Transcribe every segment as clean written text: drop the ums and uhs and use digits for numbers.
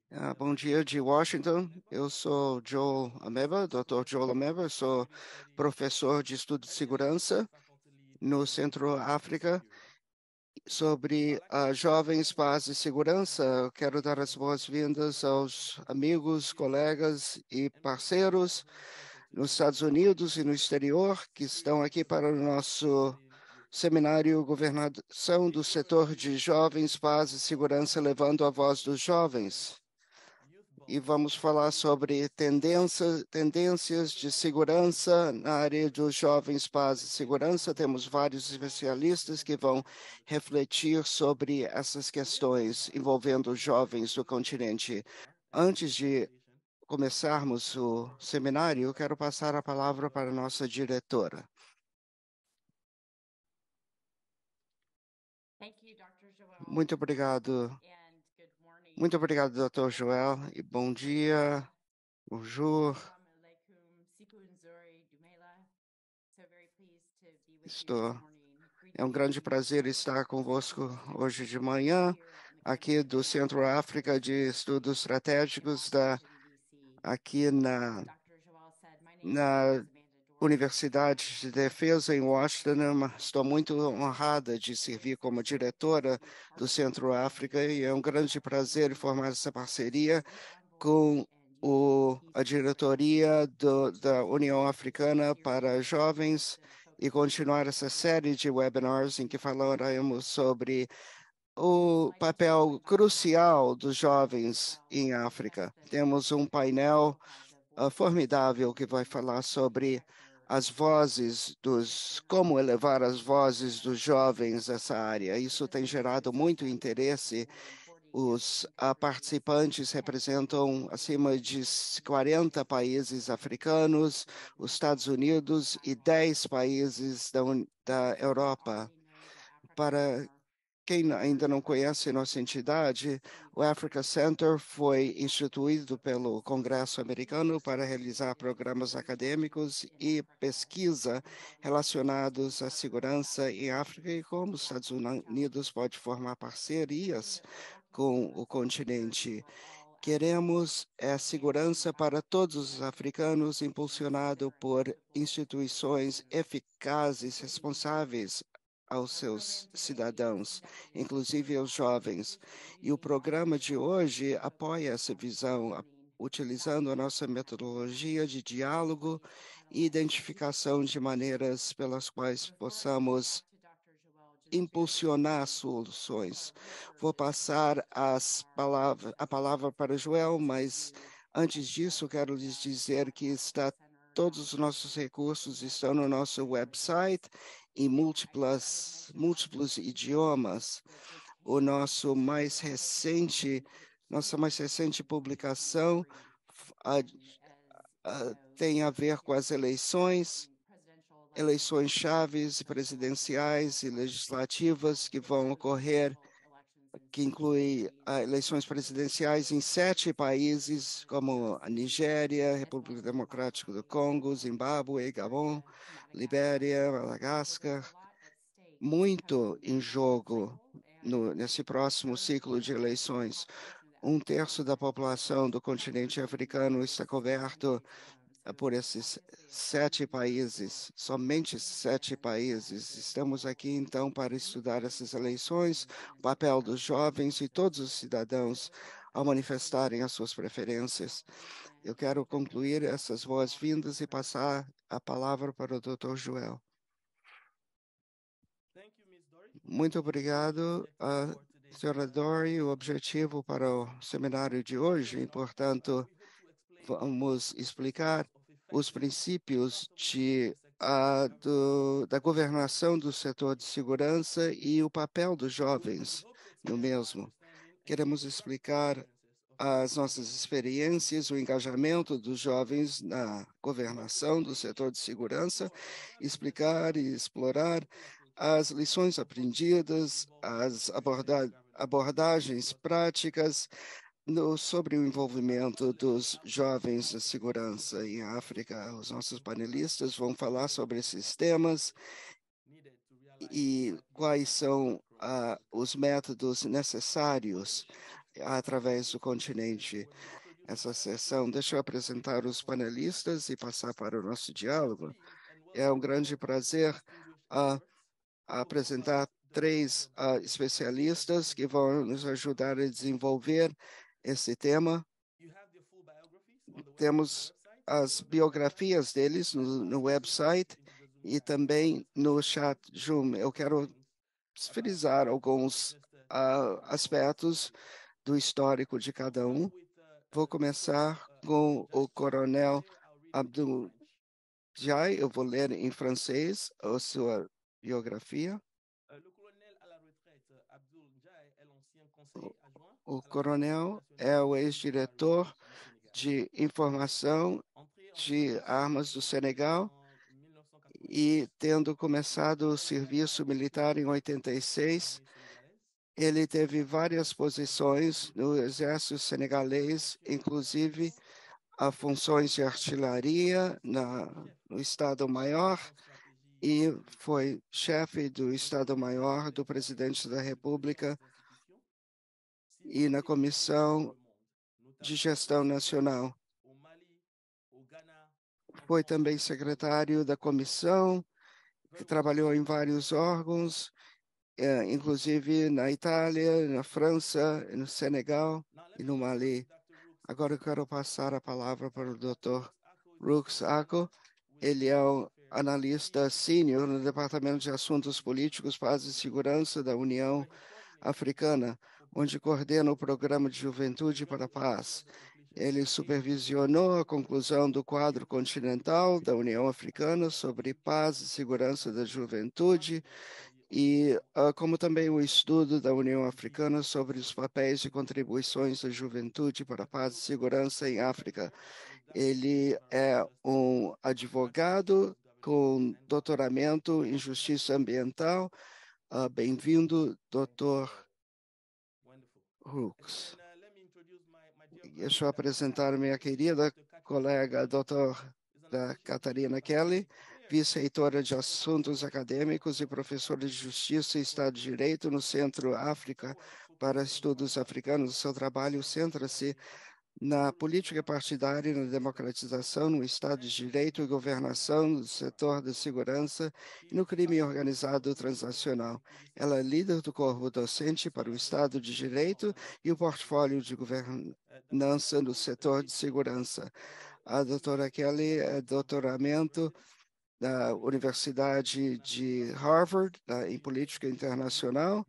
Bom dia de Washington. Eu sou Joel Ameba, Dr. Joel Ameba, sou professor de estudo de segurança no Centro-África sobre jovens, paz e segurança. Eu quero dar as boas-vindas aos amigos, colegas e parceiros nos Estados Unidos e no exterior que estão aqui para o nosso seminário Governação do Setor de Jovens, Paz e Segurança, levando a voz dos jovens. E vamos falar sobre tendências de segurança na área dos jovens, paz e segurança. Temos vários especialistas que vão refletir sobre essas questões envolvendo os jovens do continente. Antes de começarmos o seminário, eu quero passar a palavra para a nossa diretora. Muito obrigado. Muito obrigado, Dr. Joel, e bom dia, bonjour. Estou É um grande prazer estar convosco hoje de manhã, aqui do Centro África de Estudos Estratégicos, aqui na Universidade de Defesa em Washington. Estou muito honrada de servir como diretora do Centro África e é um grande prazer formar essa parceria com a diretoria da União Africana para Jovens e continuar essa série de webinars em que falaremos sobre o papel crucial dos jovens em África. Temos um painel formidável que vai falar sobre as vozes como elevar as vozes dos jovens nessa área. Isso tem gerado muito interesse. Os participantes representam acima de 40 países africanos, os Estados Unidos e 10 países da Europa. Para quem ainda não conhece nossa entidade, o Africa Center foi instituído pelo Congresso americano para realizar programas acadêmicos e pesquisa relacionados à segurança em África e como os Estados Unidos pode formar parcerias com o continente. Queremos segurança para todos os africanos, impulsionado por instituições eficazes, responsáveis aos seus cidadãos, inclusive aos jovens. E o programa de hoje apoia essa visão, utilizando a nossa metodologia de diálogo e identificação de maneiras pelas quais possamos impulsionar soluções. Vou passar a palavra para Joel, mas antes disso, quero lhes dizer que todos os nossos recursos estão no nosso website em múltiplos idiomas. O nossa mais recente publicação a- tem a ver com as eleições chaves presidenciais e legislativas que vão ocorrer, que inclui eleições presidenciais em 7 países, como a Nigéria, República Democrática do Congo, Zimbábue, Gabon, Libéria, Madagascar. Muito em jogo nesse próximo ciclo de eleições. Um terço da população do continente africano está coberto por esses 7 países, somente esses 7 países. Estamos aqui, então, para estudar essas eleições, o papel dos jovens e todos os cidadãos ao manifestarem as suas preferências. Eu quero concluir essas boas-vindas e passar a palavra para o Dr. Joel. Muito obrigado, senhora Dory. O objetivo para o seminário de hoje, portanto, vamos explicar os princípios da governação do setor de segurança e o papel dos jovens no mesmo. Queremos explicar as nossas experiências, o engajamento dos jovens na governação do setor de segurança, explicar e explorar as lições aprendidas, as abordagens práticas sobre o envolvimento dos jovens na segurança em África. Os nossos panelistas vão falar sobre esses temas e quais são os métodos necessários através do continente. Essa sessão, deixa eu apresentar os panelistas e passar para o nosso diálogo. É um grande prazer apresentar três especialistas que vão nos ajudar a desenvolver esse tema. Temos as biografias deles no website e também no chat Zoom. Eu quero frisar alguns aspectos do histórico de cada um. Vou começar com o Coronel Abdul Jai. Eu vou ler em francês a sua biografia. O coronel é o ex-diretor de informação de armas do Senegal e, tendo começado o serviço militar em 86, ele teve várias posições no exército senegalês, inclusive a funções de artilharia no Estado-Maior, e foi chefe do Estado-Maior do presidente da República e na Comissão de Gestão Nacional. Foi também secretário da comissão, que trabalhou em vários órgãos, inclusive na Itália, na França, no Senegal e no Mali. Agora eu quero passar a palavra para o Dr. Rooks Ako. Ele é um analista sênior no Departamento de Assuntos Políticos, Paz e Segurança da União Africana, onde coordena o Programa de Juventude para a Paz. Ele supervisionou a conclusão do quadro continental da União Africana sobre paz e segurança da juventude e como também o estudo da União Africana sobre os papéis e contribuições da juventude para a paz e segurança em África. Ele é um advogado com doutoramento em justiça ambiental. Bem-vindo, Dr. Hooks. Deixa eu apresentar minha querida colega, doutora Catarina Kelly, vice-reitora de Assuntos Acadêmicos e professora de Justiça e Estado de Direito no Centro África para Estudos Africanos. Seu trabalho centra-se na política partidária, na democratização, no Estado de Direito e governação, no setor da segurança e no crime organizado transnacional. Ela é líder do corpo docente para o Estado de Direito e o portfólio de governança no setor de segurança. A doutora Kelly é doutoramento da Universidade de Harvard, em política internacional,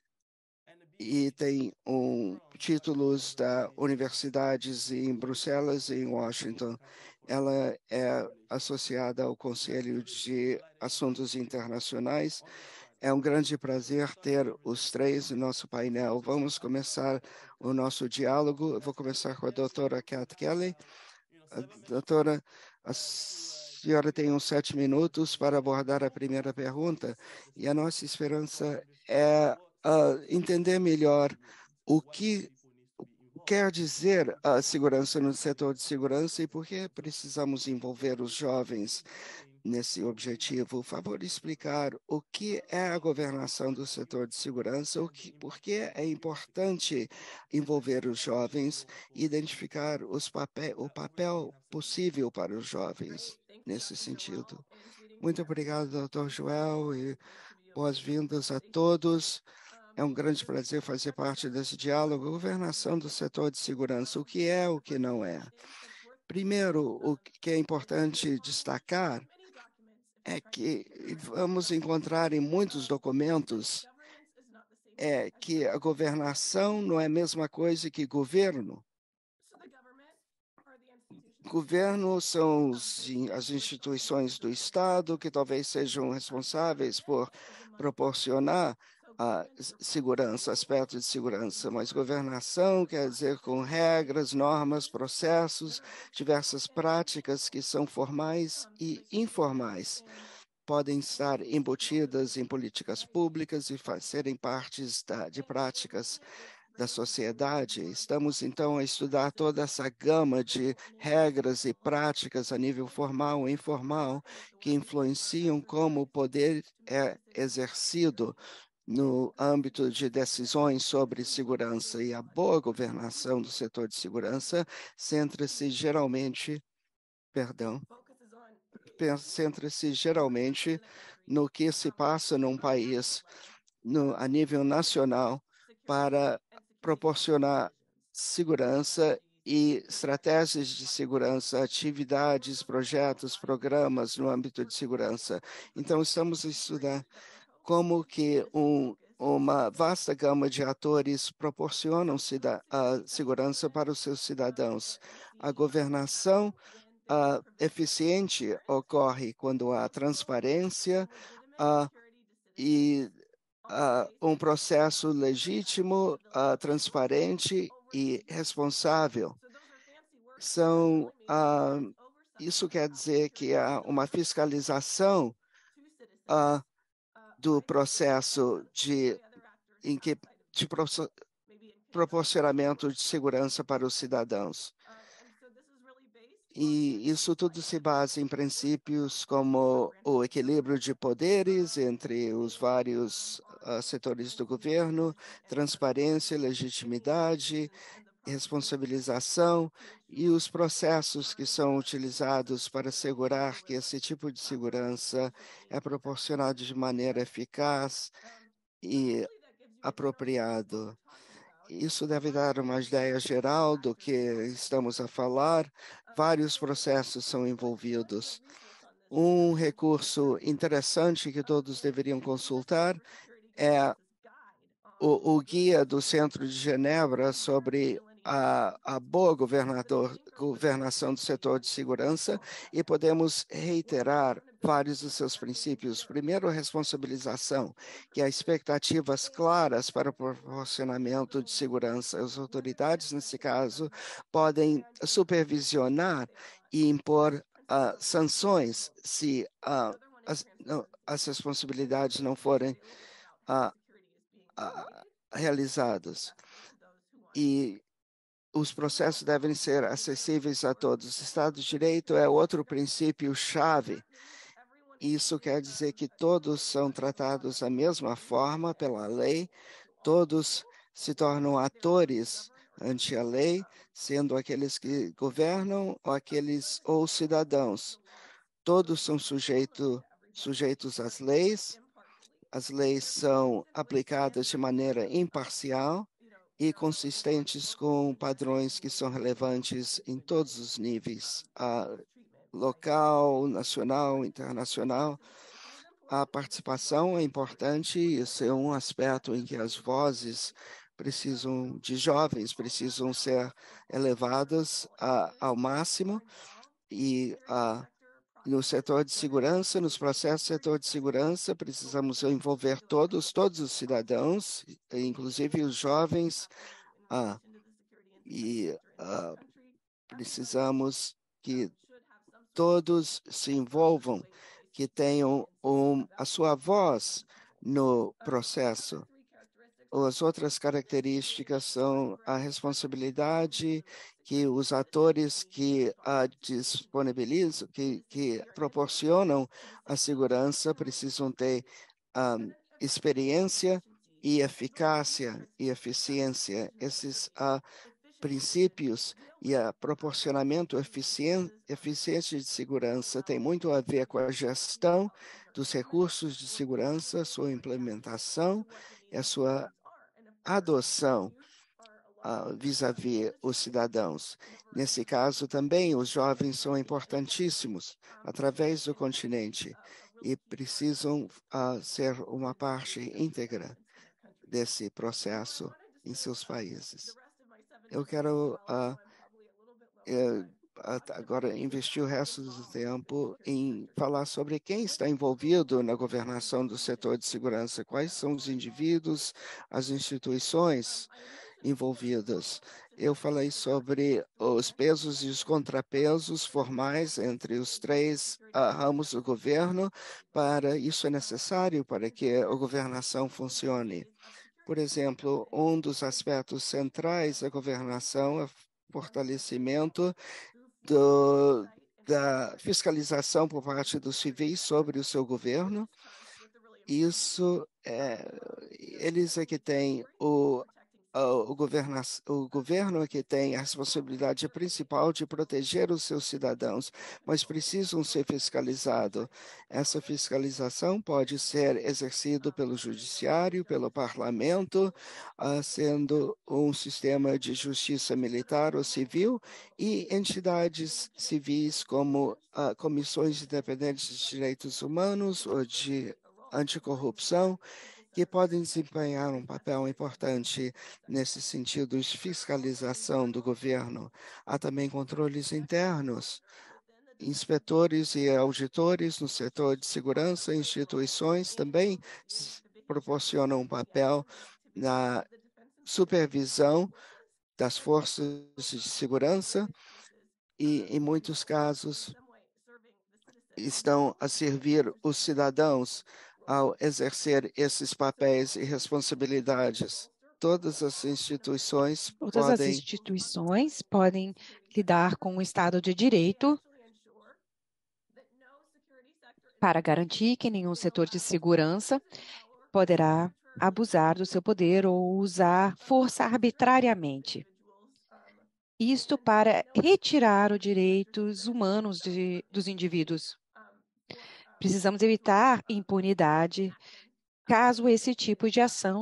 e tem títulos da universidades em Bruxelas e em Washington. Ela é associada ao Conselho de Assuntos Internacionais. É um grande prazer ter os três no nosso painel. Vamos começar o nosso diálogo. Eu vou começar com a doutora Kat Kelly. Doutora, a senhora tem uns 7 minutos para abordar a primeira pergunta e a nossa esperança é entender melhor o que quer dizer a segurança no setor de segurança e por que precisamos envolver os jovens nesse objetivo. Por favor, explicar o que é a governação do setor de segurança, por que é importante envolver os jovens e identificar o papel possível para os jovens nesse sentido. Muito obrigado, Dr. Joel, e boas-vindas a todos. É um grande prazer fazer parte desse diálogo. Governação do setor de segurança, o que é, o que não é. Primeiro, o que é importante destacar é que vamos encontrar em muitos documentos que a governação não é a mesma coisa que governo. Governo são as instituições do Estado que talvez sejam responsáveis por proporcionar a segurança, aspectos de segurança, mas governação quer dizer com regras, normas, processos, diversas práticas que são formais e informais. Podem estar embutidas em políticas públicas e serem partes de práticas da sociedade. Estamos, então, a estudar toda essa gama de regras e práticas a nível formal e informal que influenciam como o poder é exercido no âmbito de decisões sobre segurança e a boa governação do setor de segurança centra-se geralmente, perdão, centra-se geralmente no que se passa num país a nível nacional para proporcionar segurança e estratégias de segurança, atividades, projetos, programas no âmbito de segurança. Então, estamos a estudar como que uma vasta gama de atores proporcionam a segurança para os seus cidadãos. A governação eficiente ocorre quando há transparência uh, e um processo legítimo, transparente e responsável. Isso quer dizer que há uma fiscalização do processo de proporcionamento de segurança para os cidadãos. E isso tudo se basa em princípios como o equilíbrio de poderes entre os vários setores do governo, transparência, legitimidade, responsabilização e os processos que são utilizados para assegurar que esse tipo de segurança é proporcionado de maneira eficaz e apropriado. Isso deve dar uma ideia geral do que estamos a falar. Vários processos são envolvidos. Um recurso interessante que todos deveriam consultar é o guia do Centro de Genebra sobre a boa governação do setor de segurança e podemos reiterar vários dos seus princípios. Primeiro, a responsabilização, que há expectativas claras para o proporcionamento de segurança. As autoridades, nesse caso, podem supervisionar e impor sanções se as responsabilidades não forem realizados. E os processos devem ser acessíveis a todos. O Estado de Direito é outro princípio-chave. Isso quer dizer que todos são tratados da mesma forma pela lei, todos se tornam atores ante a lei, sendo aqueles que governam ou cidadãos. Todos são sujeitos às leis. As leis são aplicadas de maneira imparcial e consistentes com padrões que são relevantes em todos os níveis, local, nacional, internacional. A participação é importante, isso é um aspecto em que as vozes de jovens precisam ser elevadas ao máximo e no setor de segurança, nos processos do setor de segurança, precisamos envolver todos os cidadãos, inclusive os jovens, e precisamos que todos se envolvam, que tenham a sua voz no processo. As outras características são a responsabilidade que os atores que disponibilizam, que proporcionam a segurança, precisam ter experiência e eficácia e eficiência. Esses princípios e a proporcionamento eficiente de segurança tem muito a ver com a gestão dos recursos de segurança, sua implementação e a sua adoção vis-à-vis os cidadãos. Nesse caso, também os jovens são importantíssimos através do continente e precisam ser uma parte íntegra desse processo em seus países. Eu quero agora investir o resto do tempo em falar sobre quem está envolvido na governação do setor de segurança, quais são os indivíduos, as instituições envolvidas. Eu falei sobre os pesos e os contrapesos formais entre os três ramos do governo. Isso é necessário para que a governação funcione. Por exemplo, um dos aspectos centrais da governação é o fortalecimento da fiscalização por parte dos civis sobre o seu governo Isso, eles é que têm o governo é que tem a responsabilidade principal de proteger os seus cidadãos, mas precisam ser fiscalizados. Essa fiscalização pode ser exercida pelo judiciário, pelo parlamento, sendo um sistema de justiça militar ou civil, e entidades civis como comissões independentes de direitos humanos ou de anticorrupção, que podem desempenhar um papel importante nesse sentido de fiscalização do governo. Há também controles internos, inspetores e auditores no setor de segurança, instituições também proporcionam um papel na supervisão das forças de segurança e, em muitos casos, estão a servir os cidadãos ao exercer esses papéis e responsabilidades. Todas as instituições Todas as podem instituições podem lidar com o Estado de Direito para garantir que nenhum setor de segurança poderá abusar do seu poder ou usar força arbitrariamente. Isto para retirar os direitos humanos dos indivíduos. Precisamos evitar impunidade caso esse tipo de ação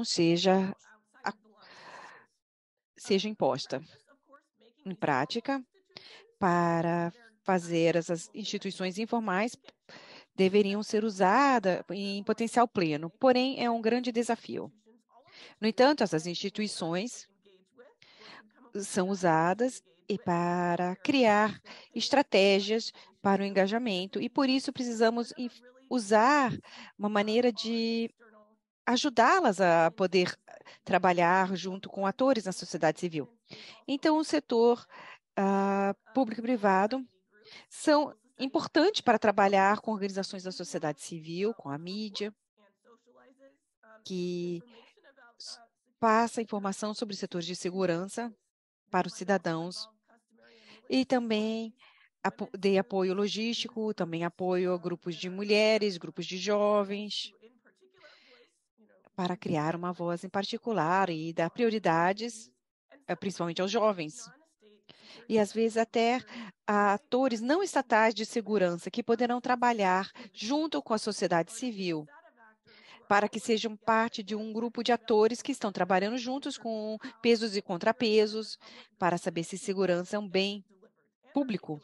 seja imposta. Em prática, para fazer essas instituições informais deveriam ser usadas em potencial pleno, porém é um grande desafio. No entanto, essas instituições são usadas para criar estratégias para o engajamento e por isso precisamos usar uma maneira de ajudá-las a poder trabalhar junto com atores na sociedade civil. Então, o setor público e privado são importantes para trabalhar com organizações da sociedade civil, com a mídia, que passa informação sobre setores de segurança para os cidadãos e também dê apoio logístico, também apoio a grupos de mulheres, grupos de jovens, para criar uma voz em particular e dar prioridades, principalmente aos jovens. E às vezes até a atores não estatais de segurança que poderão trabalhar junto com a sociedade civil, para que sejam parte de um grupo de atores que estão trabalhando juntos com pesos e contrapesos, para saber se segurança é um bem público.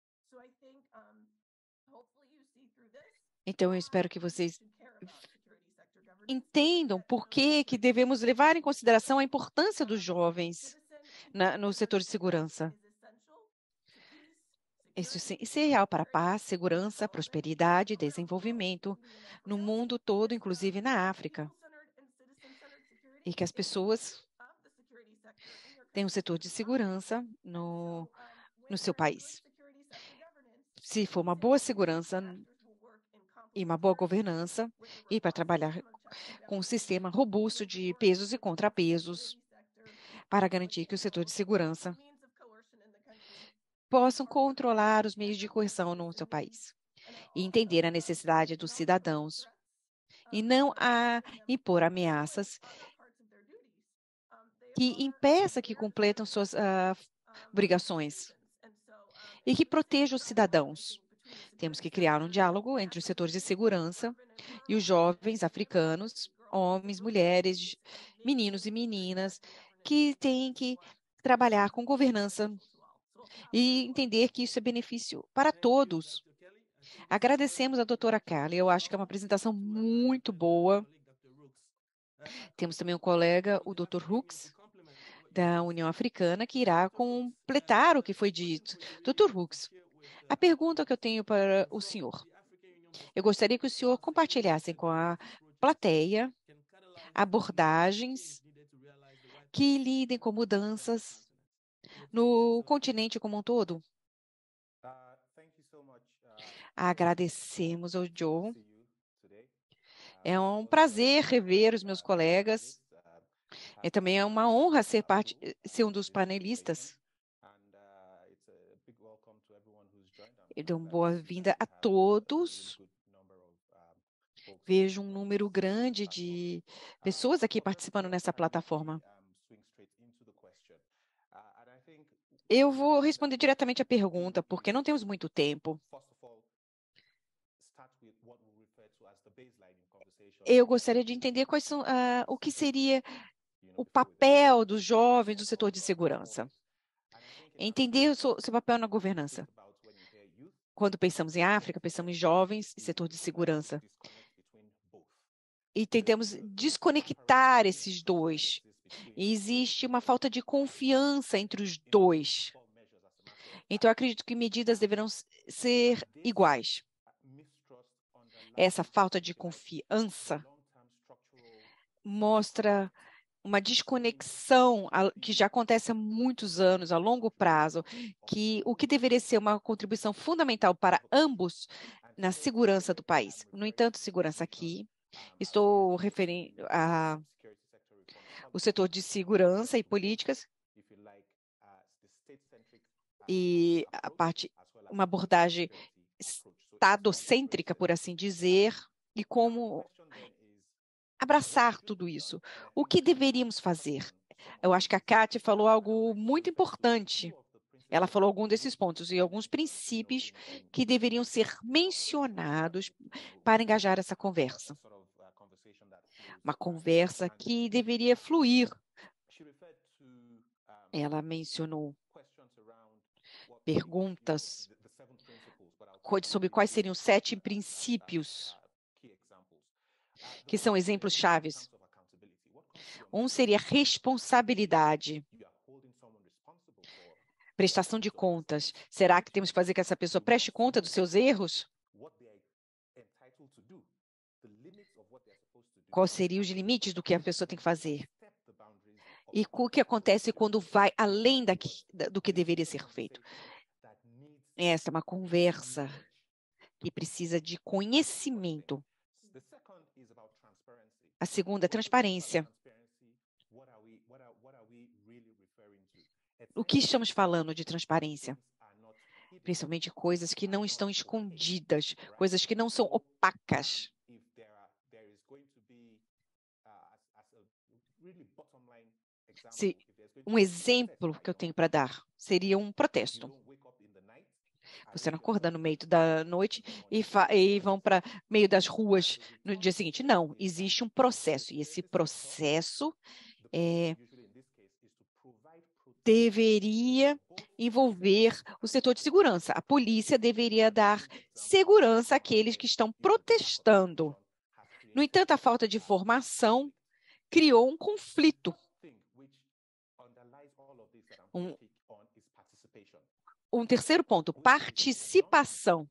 Então, eu espero que vocês entendam por que devemos levar em consideração a importância dos jovens no setor de segurança. Isso é real para a paz, segurança, prosperidade e desenvolvimento no mundo todo, inclusive na África. E que as pessoas tenham um setor de segurança no seu país. Se for uma boa segurança e uma boa governança, e para trabalhar com um sistema robusto de pesos e contrapesos, para garantir que o setor de segurança possam controlar os meios de coerção no seu país e entender a necessidade dos cidadãos e não impor ameaças que impeça que completam suas obrigações e que proteja os cidadãos. Temos que criar um diálogo entre os setores de segurança e os jovens africanos, homens, mulheres, meninos e meninas, que têm que trabalhar com governança e entender que isso é benefício para todos. Agradecemos a doutora Kelly, eu acho que é uma apresentação muito boa. Temos também um colega, o Dr. Hooks, da União Africana, que irá completar o que foi dito. Dr. Hooks, a pergunta que eu tenho para o senhor. Eu gostaria que o senhor compartilhasse com a plateia abordagens que lidem com mudanças no continente como um todo. Agradecemos ao Joe. É um prazer rever os meus colegas. Também é uma honra ser um dos panelistas. Eu dou uma boa-vinda a todos Vejo um número grande de pessoas aqui participando nessa plataforma. Eu vou responder diretamente à pergunta, porque não temos muito tempo. Eu gostaria de entender quais são, o que seria o papel dos jovens do setor de segurança. Entender o seu papel na governança. Quando pensamos em África, pensamos em jovens e setor de segurança. E tentamos desconectar esses dois. E existe uma falta de confiança entre os dois. Então, eu acredito que medidas deverão ser iguais. Essa falta de confiança mostra uma desconexão que já acontece há muitos anos, a longo prazo, que o que deveria ser uma contribuição fundamental para ambos na segurança do país. No entanto, segurança aqui, estou referindo ao setor de segurança e políticas e a parte, uma abordagem estadocêntrica, por assim dizer, e como abraçar tudo isso. O que deveríamos fazer? Eu acho que a Kátia falou algo muito importante. Ela falou algum desses pontos e alguns princípios que deveriam ser mencionados para engajar essa conversa. Uma conversa que deveria fluir. Ela mencionou perguntas sobre quais seriam 7 princípios, que são exemplos chaves. Um seria responsabilidade. Prestação de contas. Será que temos que fazer que essa pessoa preste conta dos seus erros? Quais seriam os limites do que a pessoa tem que fazer? E o que acontece quando vai além do que deveria ser feito? Essa é uma conversa que precisa de conhecimento. A segunda é transparência. O que estamos falando de transparência? Principalmente coisas que não estão escondidas, coisas que não são opacas. Um exemplo que eu tenho para dar seria um protesto. Você não acorda no meio da noite e vão para meio das ruas no dia seguinte. Não, existe um processo, e esse processo deveria envolver o setor de segurança. A polícia deveria dar segurança àqueles que estão protestando. No entanto, a falta de formação criou um conflito. Um terceiro ponto, participação.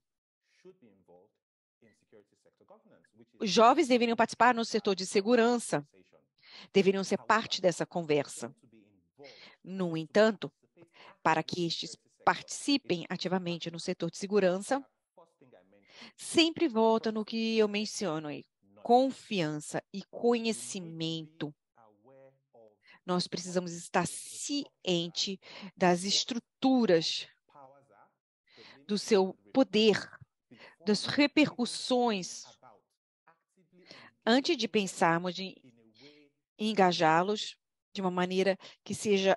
Os jovens deveriam participar no setor de segurança, deveriam ser parte dessa conversa. No entanto, para que estes participem ativamente no setor de segurança, sempre volta no que eu menciono aí, confiança e conhecimento. Nós precisamos estar ciente das estruturas, do seu poder, das repercussões, antes de pensarmos em engajá-los de uma maneira que seja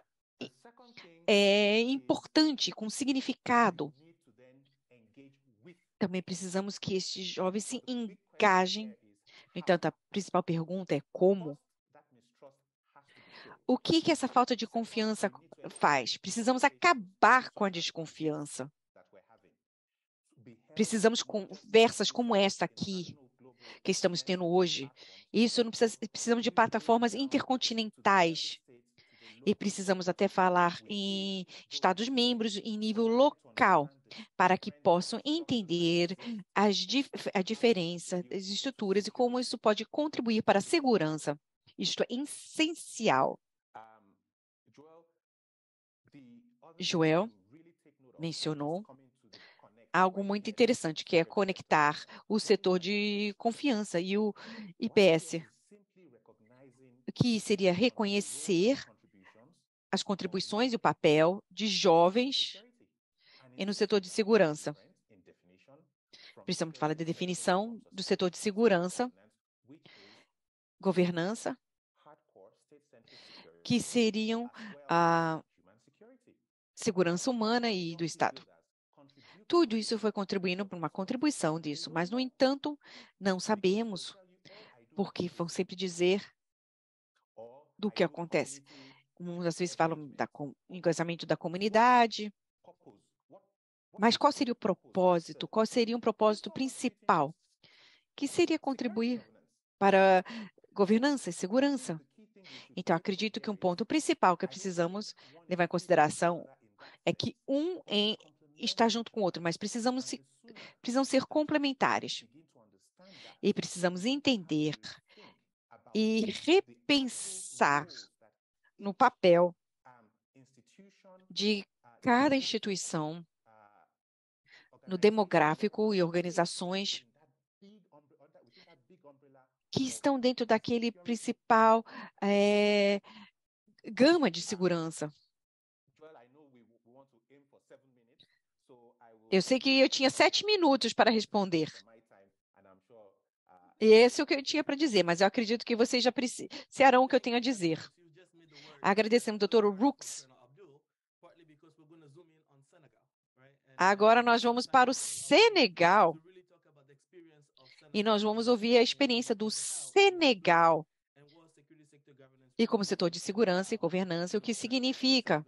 importante, com significado. Também precisamos que estes jovens se engajem. No entanto, a principal pergunta é como? O que essa falta de confiança faz? Precisamos acabar com a desconfiança. Precisamos de conversas como esta aqui, que estamos tendo hoje. Precisamos de plataformas intercontinentais. E precisamos até falar em Estados-membros em nível local, para que possam entender a diferença das estruturas e como isso pode contribuir para a segurança. Isto é essencial. Joel mencionou algo muito interessante, que é conectar o setor de confiança e o IPS, que seria reconhecer as contribuições e o papel de jovens e no setor de segurança. Precisamos falar da definição do setor de segurança, governança, que seriam a segurança humana e do Estado. Tudo isso foi contribuindo para uma contribuição disso, mas, no entanto, não sabemos, porque vão sempre dizer do que acontece. Muitas vezes falam do engajamento da comunidade, mas qual seria o propósito? Qual seria um propósito principal? Que seria contribuir para governança e segurança. Então, acredito que um ponto principal que precisamos levar em consideração é que está junto com o outro, mas precisam ser complementares. E precisamos entender e repensar no papel de cada instituição, no demográfico e organizações que estão dentro daquele principal gama de segurança. Eu sei que eu tinha 7 minutos para responder. E esse é o que eu tinha para dizer, mas eu acredito que vocês já apreciarão o que eu tenho a dizer. Agradecemos, Dr. Rooks. Agora nós vamos para o Senegal. E nós vamos ouvir a experiência do Senegal. E como setor de segurança e governança, o que significa.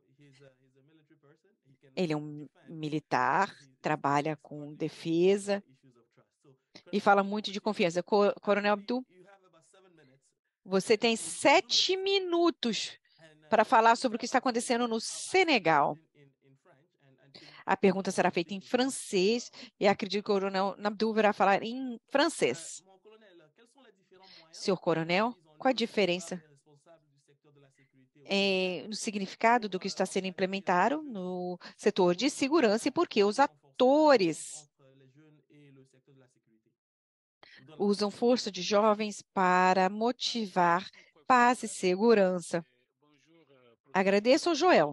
Ele é um militar, trabalha com defesa e fala muito de confiança. Coronel Abdul, você tem 7 minutos para falar sobre o que está acontecendo no Senegal. A pergunta será feita em francês e acredito que o Coronel Abdul irá falar em francês. Senhor Coronel, qual a diferença no significado do que está sendo implementado no setor de segurança e por que os atores usam força de jovens para motivar paz e segurança? Agradeço ao Joel.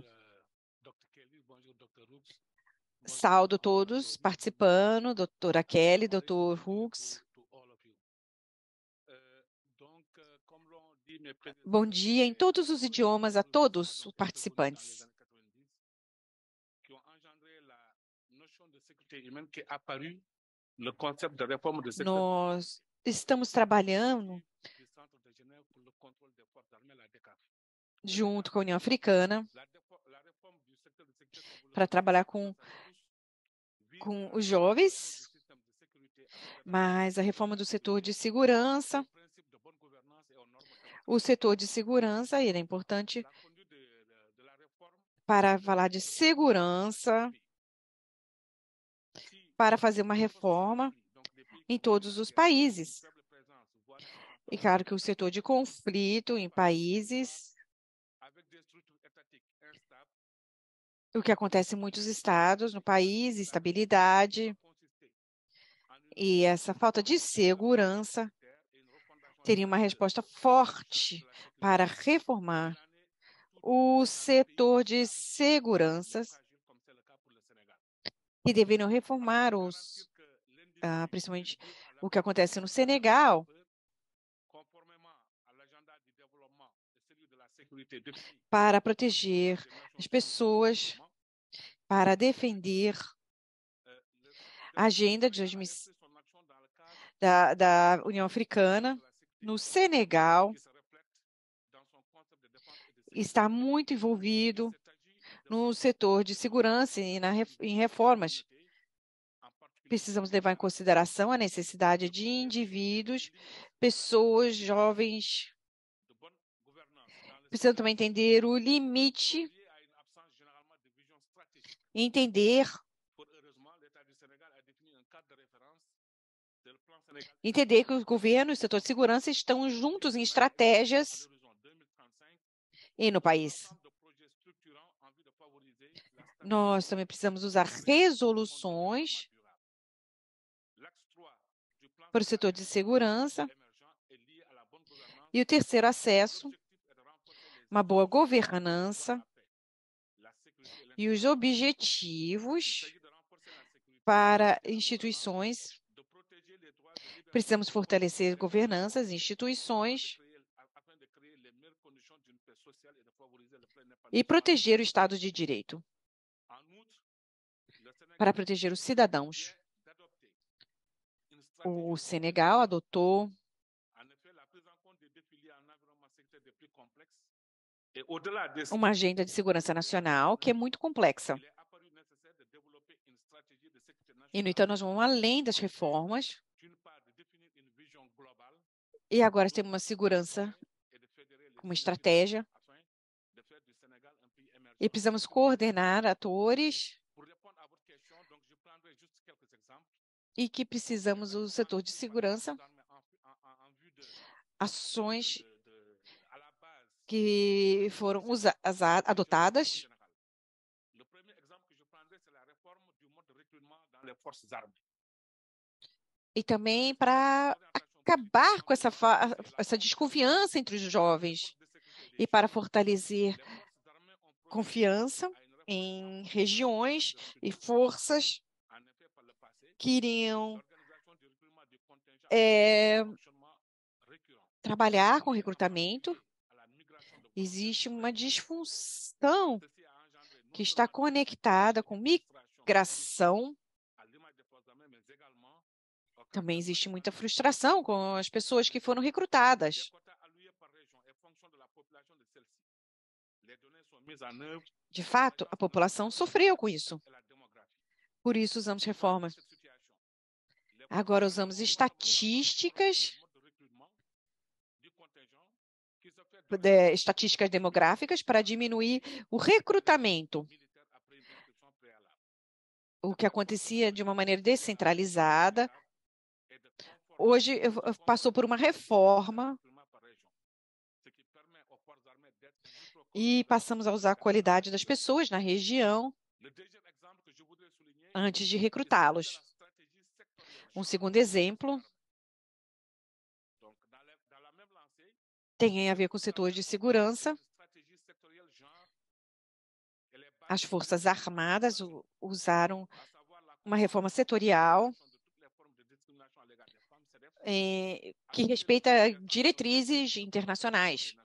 Saúdo todos participando, doutora Kelly, doutor Hughes. Bom dia em todos os idiomas a todos os participantes. Nós estamos trabalhando junto com a União Africana para trabalhar com os jovens, mas a reforma do setor de segurança, ele é importante para falar de segurança, para fazer uma reforma em todos os países. E claro que o setor de conflito em países, o que acontece em muitos estados no país, estabilidade e essa falta de segurança, teria uma resposta forte para reformar o setor de seguranças e deveriam reformar principalmente o que acontece no Senegal, para proteger as pessoas, para defender a agenda da União Africana no Senegal, está muito envolvido no setor de segurança e em reformas. Precisamos levar em consideração a necessidade de indivíduos, pessoas, jovens. Precisamos também entender o limite, entender que o governo e o setor de segurança estão juntos em estratégias e no país. Nós também precisamos usar resoluções para o setor de segurança. E o terceiro acesso, uma boa governança e os objetivos para instituições. Precisamos fortalecer governanças, instituições e proteger o Estado de Direito, para proteger os cidadãos. O Senegal adotou uma agenda de segurança nacional que é muito complexa. E, no entanto, nós vamos além das reformas. E agora temos uma segurança, uma estratégia. E precisamos coordenar atores e que precisamos do setor de segurança, ações que foram adotadas. E também para acabar com essa desconfiança entre os jovens e para fortalecer confiança em regiões e forças que iriam trabalhar com recrutamento. Existe uma disfunção que está conectada com migração. Também existe muita frustração com as pessoas que foram recrutadas. De fato, a população sofreu com isso. Por isso, usamos reforma. Agora, usamos estatísticas demográficas para diminuir o recrutamento. O que acontecia de uma maneira descentralizada, hoje passou por uma reforma e passamos a usar a qualidade das pessoas na região antes de recrutá-los. Um segundo exemplo tem a ver com o setor de segurança. As Forças Armadas usaram uma reforma setorial que respeita diretrizes internacionais.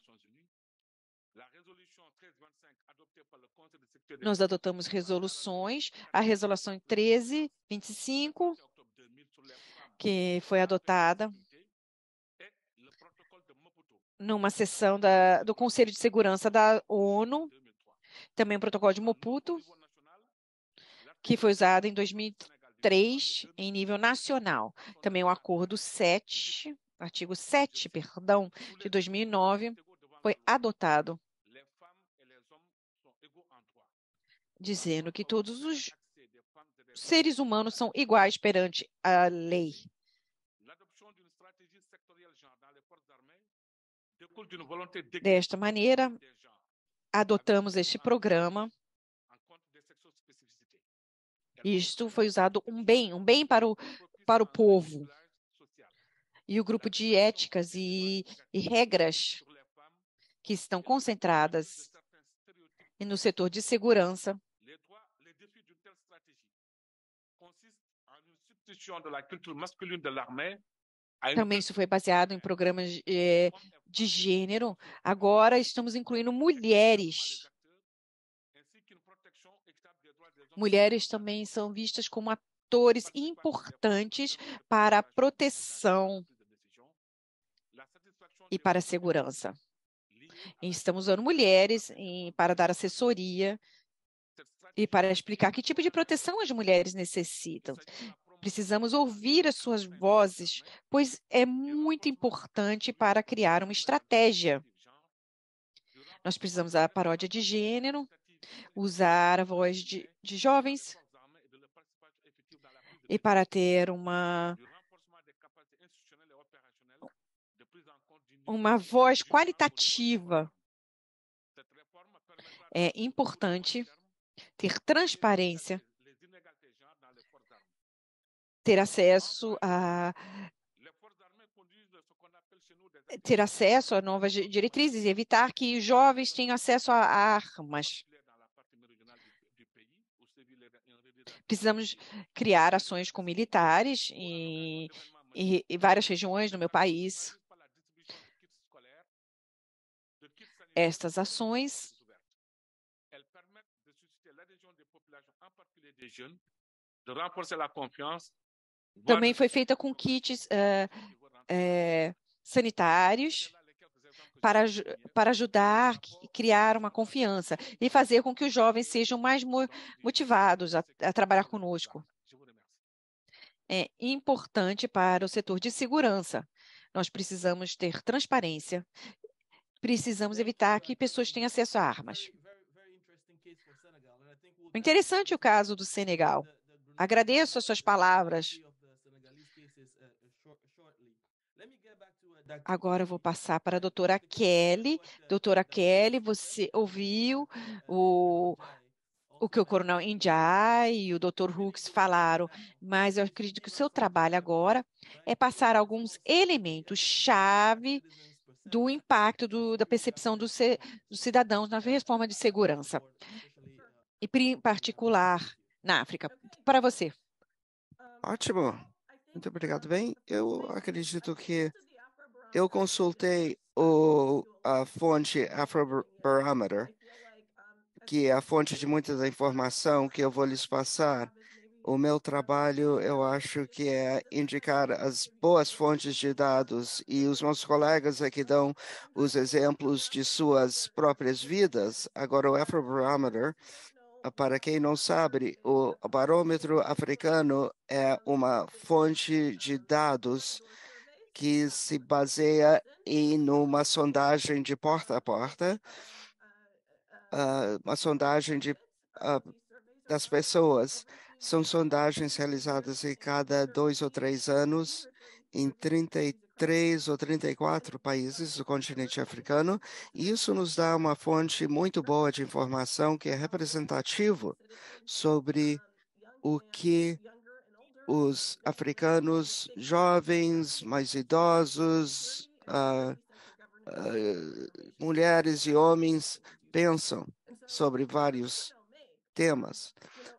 Nós adotamos resoluções, a resolução 1325, que foi adotada numa sessão do Conselho de Segurança da ONU, também o protocolo de Maputo, que foi usado em 2003 em nível nacional. Também o acordo 7, artigo 7, perdão, de 2009, foi adotado, dizendo que todos os seres humanos são iguais perante a lei. Desta maneira, adotamos este programa. Isto foi usado um bem para o povo. E o grupo de éticas e regras que estão concentradas no setor de segurança também isso foi baseado em programas de gênero. Agora estamos incluindo mulheres. Mulheres também são vistas como atores importantes para a proteção e para a segurança. E estamos usando mulheres para dar assessoria e para explicar que tipo de proteção as mulheres necessitam. Precisamos ouvir as suas vozes, pois é muito importante para criar uma estratégia. Nós precisamos da paródia de gênero, usar a voz de jovens e para ter uma voz qualitativa. É importante ter transparência, ter acesso a novas diretrizes e evitar que os jovens tenham acesso a armas. Precisamos criar ações com militares em várias regiões no meu país. Estas ações também foi feita com kits sanitários para ajudar a criar uma confiança e fazer com que os jovens sejam mais motivados a trabalhar conosco. É importante para o setor de segurança. Nós precisamos ter transparência, precisamos evitar que pessoas tenham acesso a armas. Interessante o caso do Senegal. Agradeço as suas palavras. Agora eu vou passar para a doutora Kelly. Doutora Kelly, você ouviu o que o coronel Indiai e o doutor Hooks falaram, mas eu acredito que o seu trabalho agora é passar alguns elementos-chave do impacto da percepção dos cidadãos na reforma de segurança, e em particular na África. Para você. Ótimo. Muito obrigado. Bem, eu acredito que eu consultei a fonte Afrobarometer, que é a fonte de muita da informação que eu vou lhes passar. O meu trabalho, eu acho que é indicar as boas fontes de dados, e os meus colegas aqui dão os exemplos de suas próprias vidas. Agora, o Afrobarometer, para quem não sabe, o barômetro africano é uma fonte de dados que se baseia em uma sondagem de porta a porta, uma sondagem das pessoas. São sondagens realizadas em cada 2 ou 3 anos em 33 ou 34 países do continente africano, e isso nos dá uma fonte muito boa de informação que é representativo sobre o que os africanos jovens, mais idosos, mulheres e homens pensam sobre vários temas.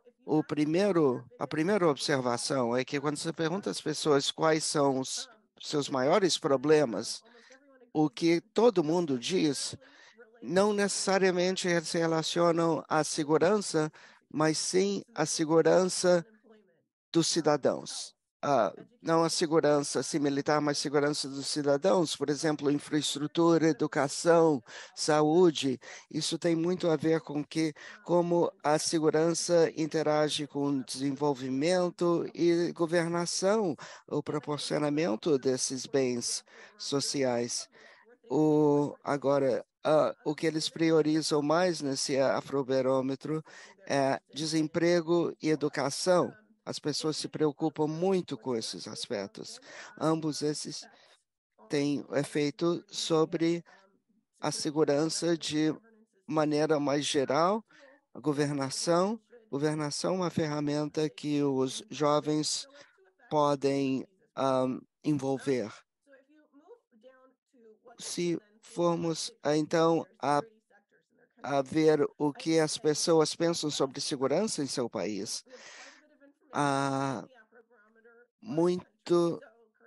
A primeira observação é que quando você pergunta às pessoas quais são os seus maiores problemas, o que todo mundo diz não necessariamente se relacionam à segurança, mas sim à segurança dos cidadãos. Não a segurança militar, mas segurança dos cidadãos, por exemplo, infraestrutura, educação, saúde. Isso tem muito a ver com como a segurança interage com desenvolvimento e governação, o proporcionamento desses bens sociais. Agora, o que eles priorizam mais nesse afrobarômetro é desemprego e educação. As pessoas se preocupam muito com esses aspectos. Ambos esses têm efeito sobre a segurança de maneira mais geral, a governação. Governação é uma ferramenta que os jovens podem envolver. Se formos, então, a ver o que as pessoas pensam sobre segurança em seu país, muito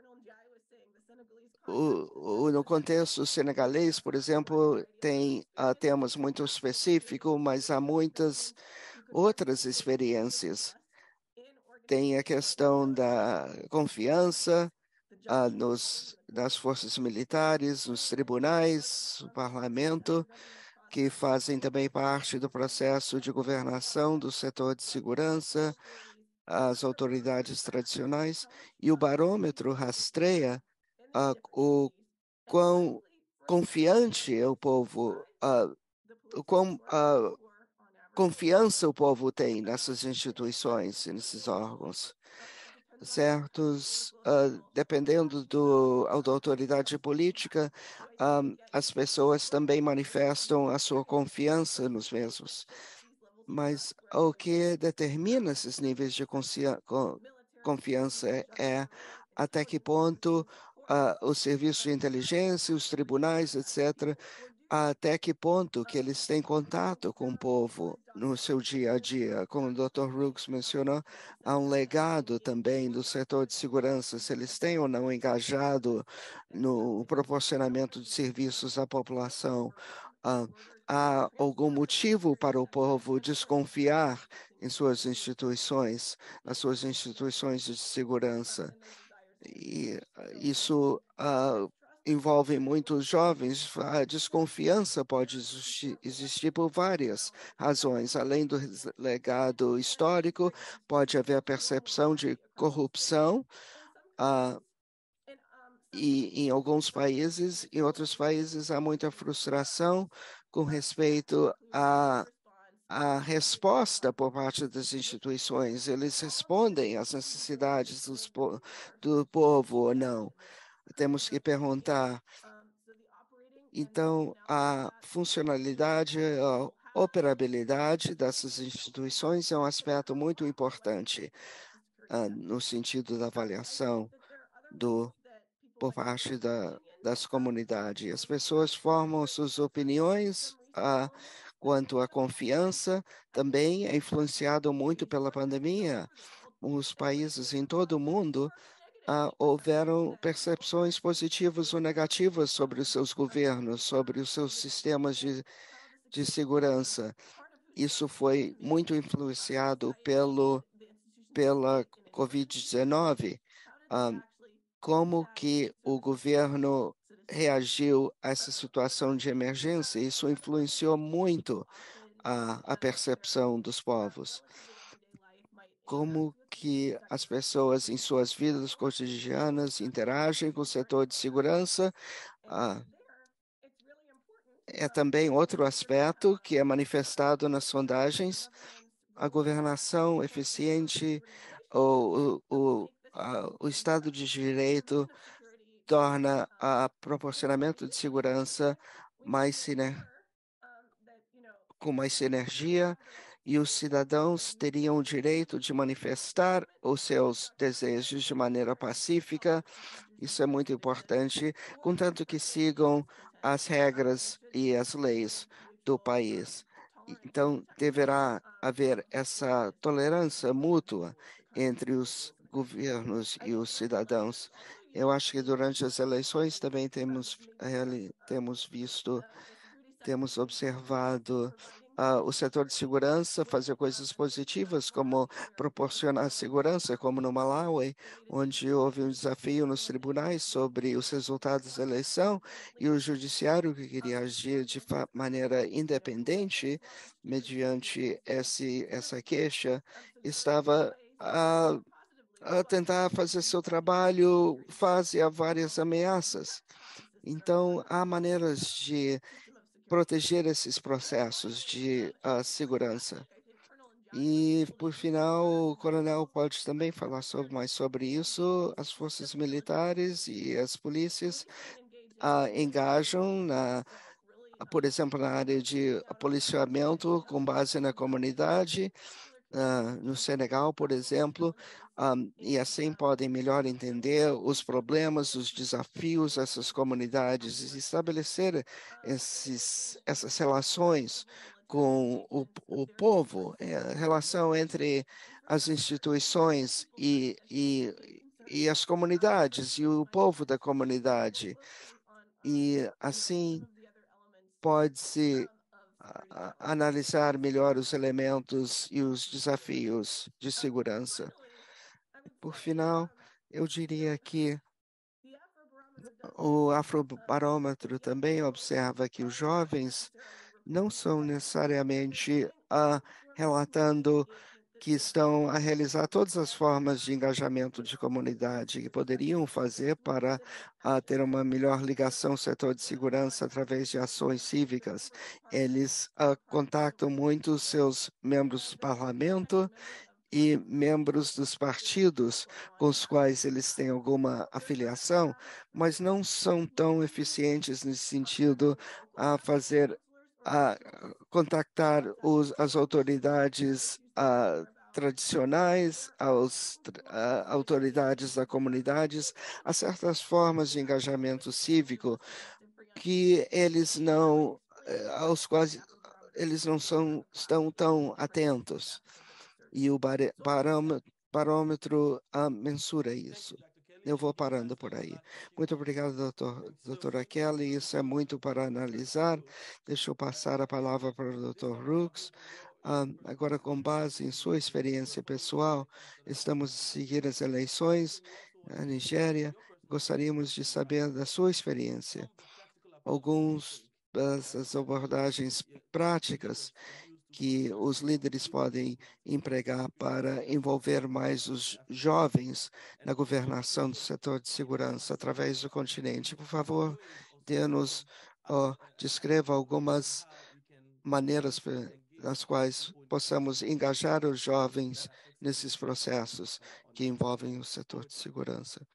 no contexto senegalês, por exemplo, tem temas muito específicos, mas há muitas outras experiências. Tem a questão da confiança nas forças militares, nos tribunais, no parlamento, que fazem também parte do processo de governação do setor de segurança, as autoridades tradicionais, e o barômetro rastreia o quão confiante é o povo, o quão confiança o povo tem nessas instituições e nesses órgãos. Dependendo da autoridade política, as pessoas também manifestam a sua confiança nos mesmos. Mas o que determina esses níveis de confiança é até que ponto o serviço de inteligência, os tribunais, etc., até que ponto que eles têm contato com o povo no seu dia a dia. Como o Dr. Brooks mencionou, há um legado também do setor de segurança, se eles têm ou não engajado no proporcionamento de serviços à população. Ah, há algum motivo para o povo desconfiar em suas instituições, nas suas instituições de segurança? E isso envolve muitos jovens. A desconfiança pode existir por várias razões. Além do legado histórico, pode haver a percepção de corrupção, ah, e em alguns países, em outros países há muita frustração com respeito à resposta por parte das instituições. Eles respondem às necessidades do povo ou não? Temos que perguntar. Então, a funcionalidade, a operabilidade dessas instituições é um aspecto muito importante no sentido da avaliação por parte das comunidades. As pessoas formam suas opiniões quanto à confiança, também é influenciado muito pela pandemia. Os países em todo o mundo houveram percepções positivas ou negativas sobre os seus governos, sobre os seus sistemas de segurança. Isso foi muito influenciado pela Covid-19. Como que o governo reagiu a essa situação de emergência? Isso influenciou muito a percepção dos povos. Como que as pessoas em suas vidas cotidianas interagem com o setor de segurança. É também outro aspecto que é manifestado nas sondagens, a governação eficiente, o Estado de Direito torna o proporcionamento de segurança com mais sinergia, e os cidadãos teriam o direito de manifestar os seus desejos de maneira pacífica. Isso é muito importante, contanto que sigam as regras e as leis do país. Então, deverá haver essa tolerância mútua entre os governos e os cidadãos. Eu acho que durante as eleições também temos visto, temos observado o setor de segurança fazer coisas positivas, como proporcionar segurança, como no Malawi, onde houve um desafio nos tribunais sobre os resultados da eleição, e o judiciário, que queria agir de maneira independente, mediante essa queixa, estava a tentar fazer seu trabalho, face a várias ameaças. Então, há maneiras de proteger esses processos de segurança. E, por final, o coronel pode também falar mais sobre isso. As forças militares e as polícias engajam, por exemplo, na área de policiamento com base na comunidade, no Senegal, por exemplo, e assim podem melhor entender os problemas, os desafios dessas comunidades e estabelecer essas relações com o povo, a relação entre as instituições e as comunidades e o povo da comunidade. E assim pode-se analisar melhor os elementos e os desafios de segurança. Por final, eu diria que o Afrobarômetro também observa que os jovens não são necessariamente relatando que estão a realizar todas as formas de engajamento de comunidade que poderiam fazer para ter uma melhor ligação ao setor de segurança através de ações cívicas. Eles contactam muito os seus membros do parlamento e membros dos partidos com os quais eles têm alguma afiliação, mas não são tão eficientes nesse sentido a contactar as autoridades tradicionais, as autoridades da comunidades, há certas formas de engajamento cívico que eles não aos quais eles não estão tão atentos. E o barômetro mensura isso. Eu vou parando por aí. Muito obrigado, doutora Kelly. Isso é muito para analisar. Deixa eu passar a palavra para o doutor Rooks. Agora, com base em sua experiência pessoal, estamos a seguir as eleições na Nigéria. Gostaríamos de saber da sua experiência, algumas das abordagens práticas que os líderes podem empregar para envolver mais os jovens na governação do setor de segurança através do continente. Por favor, descreva algumas maneiras nas quais possamos engajar os jovens nesses processos que envolvem o setor de segurança.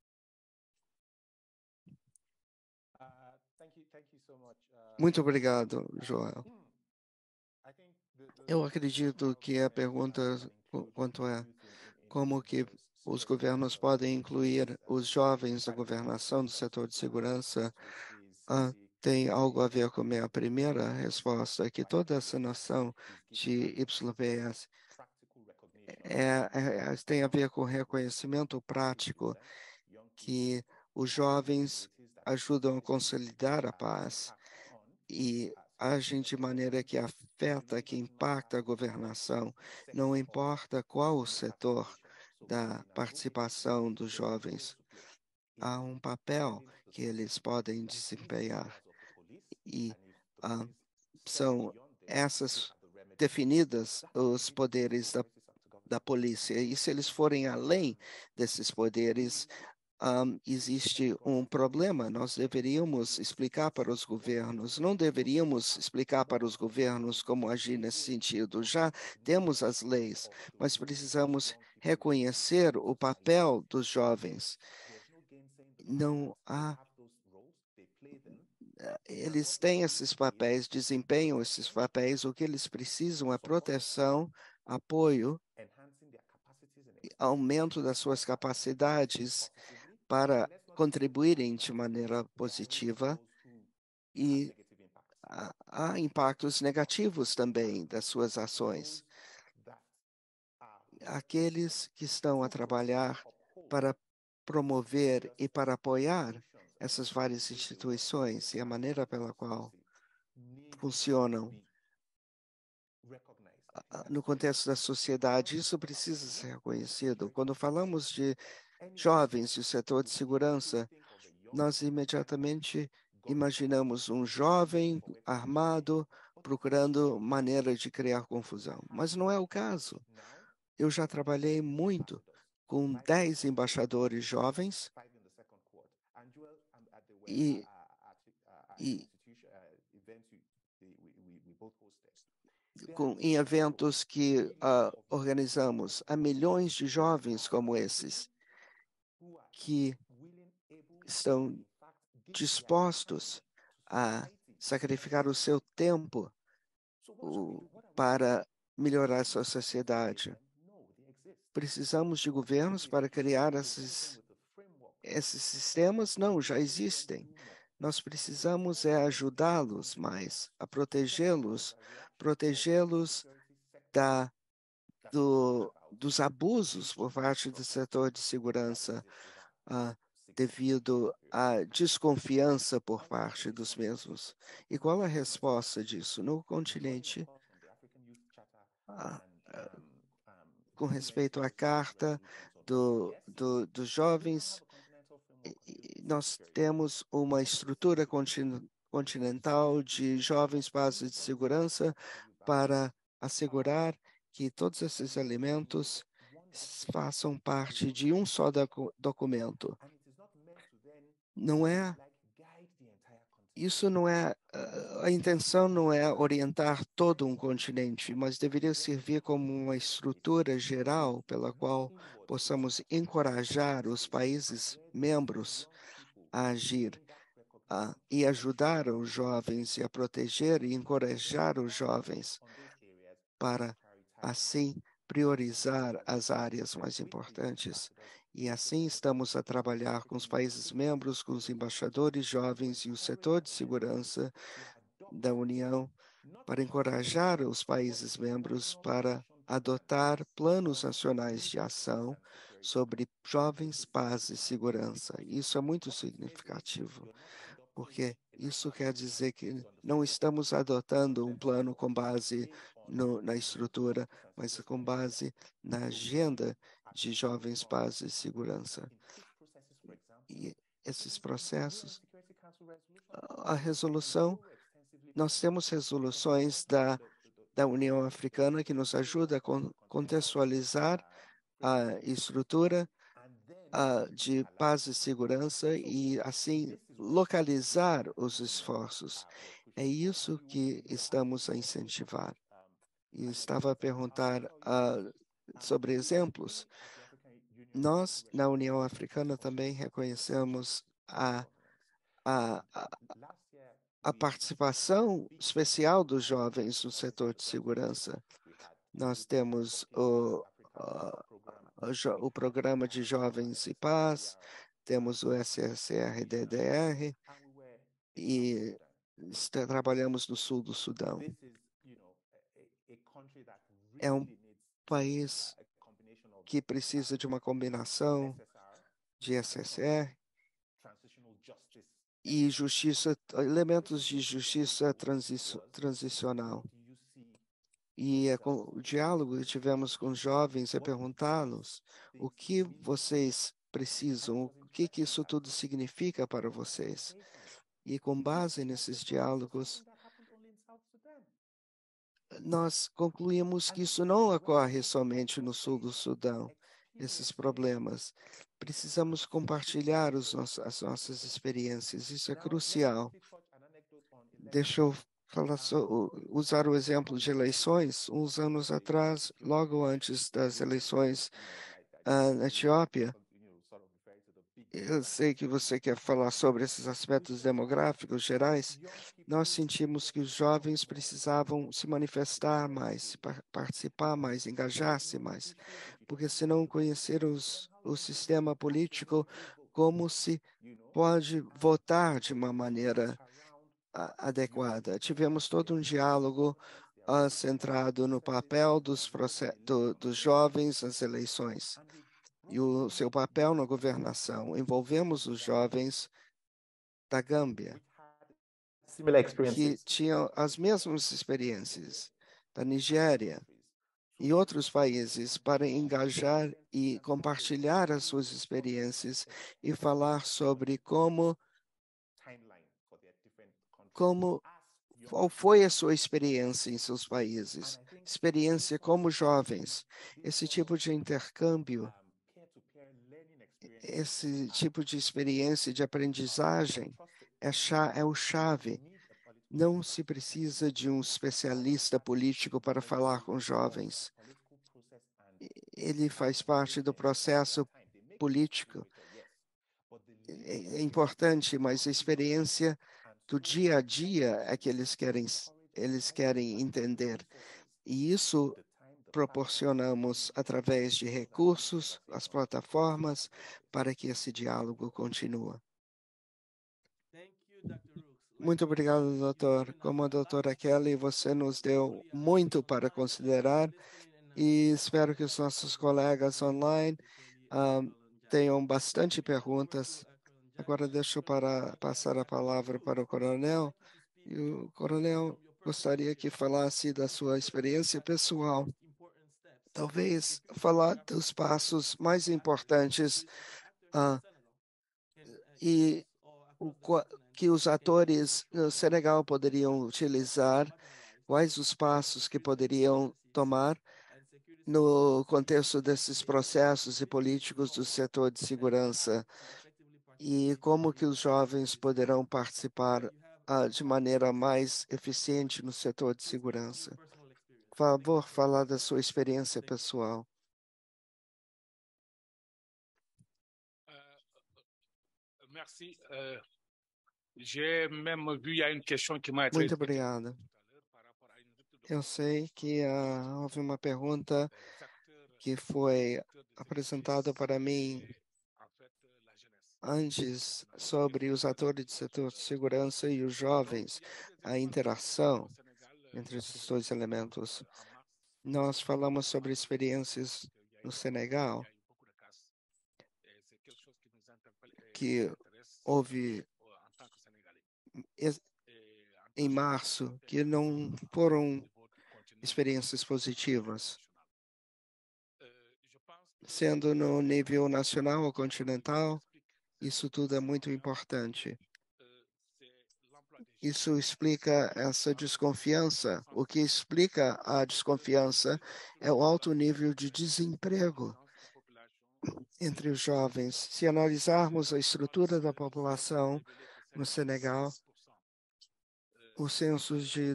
Muito obrigado, Joel. Eu acredito que a pergunta quanto é como que os governos podem incluir os jovens na governação do setor de segurança tem algo a ver com a minha primeira resposta, que toda essa noção de YPS tem a ver com reconhecimento prático que os jovens ajudam a consolidar a paz e agem de maneira que afeta, que impacta a governação, não importa qual o setor da participação dos jovens. Há um papel que eles podem desempenhar e são essas definidas os poderes da polícia. E se eles forem além desses poderes, existe um problema. Nós deveríamos explicar para os governos, não deveríamos explicar para os governos como agir nesse sentido. Já temos as leis, mas precisamos reconhecer o papel dos jovens. Não há. Eles têm esses papéis, desempenham esses papéis, o que eles precisam é proteção, apoio, aumento das suas capacidades para contribuírem de maneira positiva e há impactos negativos também das suas ações. Aqueles que estão a trabalhar para promover e para apoiar essas várias instituições e a maneira pela qual funcionam no contexto da sociedade, isso precisa ser reconhecido. Quando falamos de jovens e o setor de segurança, nós imediatamente imaginamos um jovem armado procurando maneira de criar confusão. Mas não é o caso. Eu já trabalhei muito com 10 embaixadores jovens e em eventos que organizamos a milhões de jovens como esses, que estão dispostos a sacrificar o seu tempo para melhorar a sua sociedade. Precisamos de governos para criar esses sistemas? Não, já existem. Nós precisamos ajudá-los mais, a protegê-los dos abusos por parte do setor de segurança, devido à desconfiança por parte dos mesmos. E qual a resposta disso? No continente, com respeito à Carta dos Jovens, nós temos uma estrutura continental de jovens bases de segurança para assegurar que todos esses elementos façam parte de um só documento. A intenção não é orientar todo um continente, mas deveria servir como uma estrutura geral pela qual possamos encorajar os países membros a agir e ajudar os jovens e a proteger e encorajar os jovens para, assim, priorizar as áreas mais importantes. E assim estamos a trabalhar com os países membros, com os embaixadores jovens e o setor de segurança da União para encorajar os países membros para adotar planos nacionais de ação sobre jovens, paz e segurança. Isso é muito significativo, porque isso quer dizer que não estamos adotando um plano com base na estrutura, mas com base na agenda de jovens, paz e segurança. E esses processos, a resolução, nós temos resoluções da União Africana que nos ajuda a contextualizar a estrutura de paz e segurança e, assim, localizar os esforços. É isso que estamos a incentivar. E estava a perguntar sobre exemplos. Nós, na União Africana, também reconhecemos a, a, a participação especial dos jovens no setor de segurança. Nós temos o Programa de Jovens e Paz, temos o SSR-DDR e trabalhamos no sul do Sudão. É um país que precisa de uma combinação de SSR e justiça, elementos de justiça transicional. E com o diálogo que tivemos com os jovens é perguntá-los o que vocês precisam, o que isso tudo significa para vocês. E com base nesses diálogos, nós concluímos que isso não ocorre somente no sul do Sudão, esses problemas. Precisamos compartilhar as nossas experiências, isso é crucial. Deixa eu usar o exemplo de eleições. Uns anos atrás, logo antes das eleições na Etiópia, eu sei que você quer falar sobre esses aspectos demográficos gerais. Nós sentimos que os jovens precisavam se manifestar mais, participar mais, engajar-se mais, porque se não conhecer o sistema político, como se pode votar de uma maneira adequada. Tivemos todo um diálogo centrado no papel dos jovens nas eleições e o seu papel na governação. Envolvemos os jovens da Gâmbia, que tinham as mesmas experiências, da Nigéria e outros países, para engajar e compartilhar as suas experiências e falar sobre como qual foi a sua experiência em seus países, experiência como jovens, esse tipo de intercâmbio, esse tipo de experiência de aprendizagem é o chave. Não se precisa de um especialista político para falar com jovens. Ele faz parte do processo político. É importante, mas a experiência do dia a dia é que eles querem entender. E isso proporcionamos através de recursos, as plataformas, para que esse diálogo continue. Muito obrigado, doutor. Como a doutora Kelly, você nos deu muito para considerar e espero que os nossos colegas online ah, tenham bastante perguntas. Agora deixo passar a palavra para o coronel. E o coronel gostaria que falasse da sua experiência pessoal. Talvez falar dos passos mais importantes ah, e que os atores do Senegal poderiam utilizar, quais os passos que poderiam tomar no contexto desses processos e políticos do setor de segurança e como que os jovens poderão participar de maneira mais eficiente no setor de segurança. Por favor, falar da sua experiência pessoal. Merci. J'ai même vu, il y a une question qui m'a été Muito obrigado. Eu sei que houve uma pergunta que foi apresentada para mim antes sobre os atores do setor de segurança e os jovens, a interação entre esses dois elementos. Nós falamos sobre experiências no Senegal, que houve em março, que não foram experiências positivas, sendo no nível nacional ou continental. Isso tudo é muito importante. Isso explica essa desconfiança. O que explica a desconfiança é o alto nível de desemprego entre os jovens. Se analisarmos a estrutura da população no Senegal, o censo de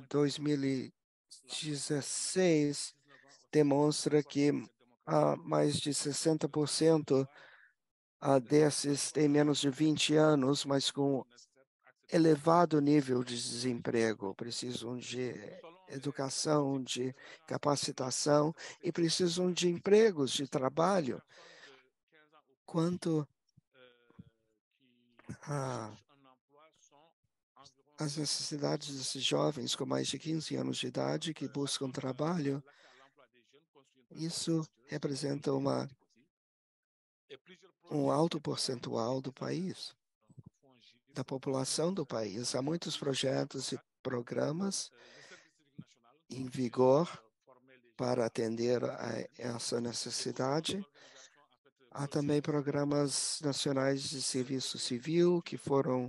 2016 demonstra que mais de 60% desses têm menos de 20 anos, mas com elevado nível de desemprego, precisam de educação, de capacitação e precisam de empregos, de trabalho. Quanto às necessidades desses jovens com mais de 15 anos de idade que buscam trabalho, isso representa um alto percentual do país, da população do país. Há muitos projetos e programas em vigor para atender a essa necessidade. Há também programas nacionais de serviço civil que foram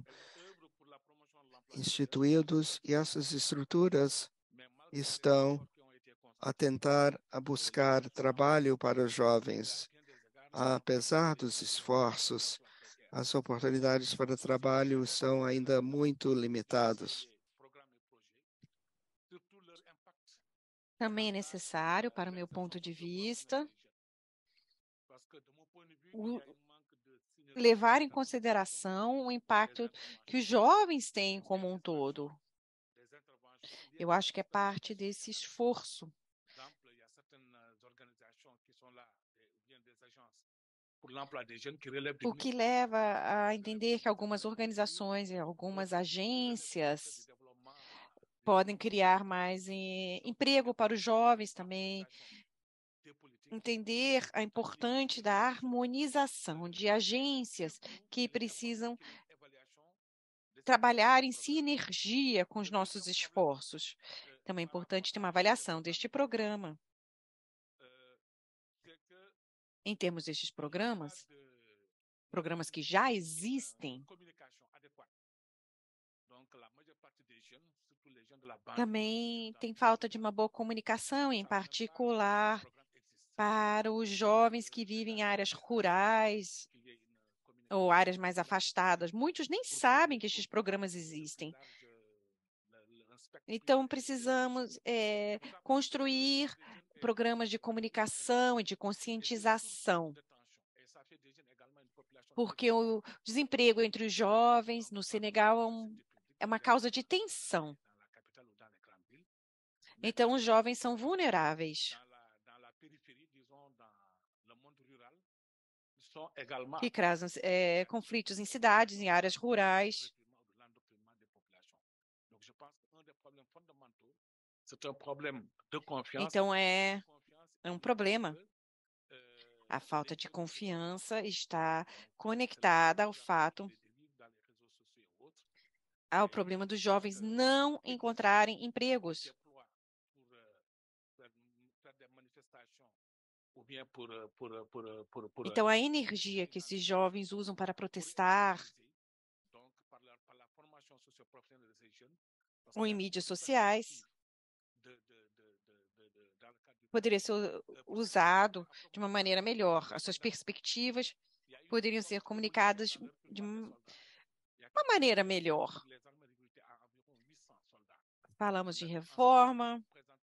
instituídos e essas estruturas estão a tentar buscar trabalho para os jovens. Apesar dos esforços, as oportunidades para trabalho são ainda muito limitadas. Também é necessário, para o meu ponto de vista, levar em consideração o impacto que os jovens têm como um todo. Eu acho que é parte desse esforço. O que leva a entender que algumas organizações e algumas agências podem criar mais emprego para os jovens também, entender a importância da harmonização de agências que precisam trabalhar em sinergia com os nossos esforços. Também é importante ter uma avaliação deste programa. Em termos destes programas que já existem, também tem falta de uma boa comunicação, em particular para os jovens que vivem em áreas rurais ou áreas mais afastadas. Muitos nem sabem que estes programas existem. Então, precisamos construir programas de comunicação e de conscientização, porque o desemprego entre os jovens no Senegal é uma causa de tensão. Então, os jovens são vulneráveis, que causam conflitos em cidades, em áreas rurais. Então, é um problema. A falta de confiança está conectada ao problema dos jovens não encontrarem empregos. Então, a energia que esses jovens usam para protestar ou em mídias sociais poderia ser usado de uma maneira melhor. As suas perspectivas poderiam ser comunicadas de uma maneira melhor. Falamos de reforma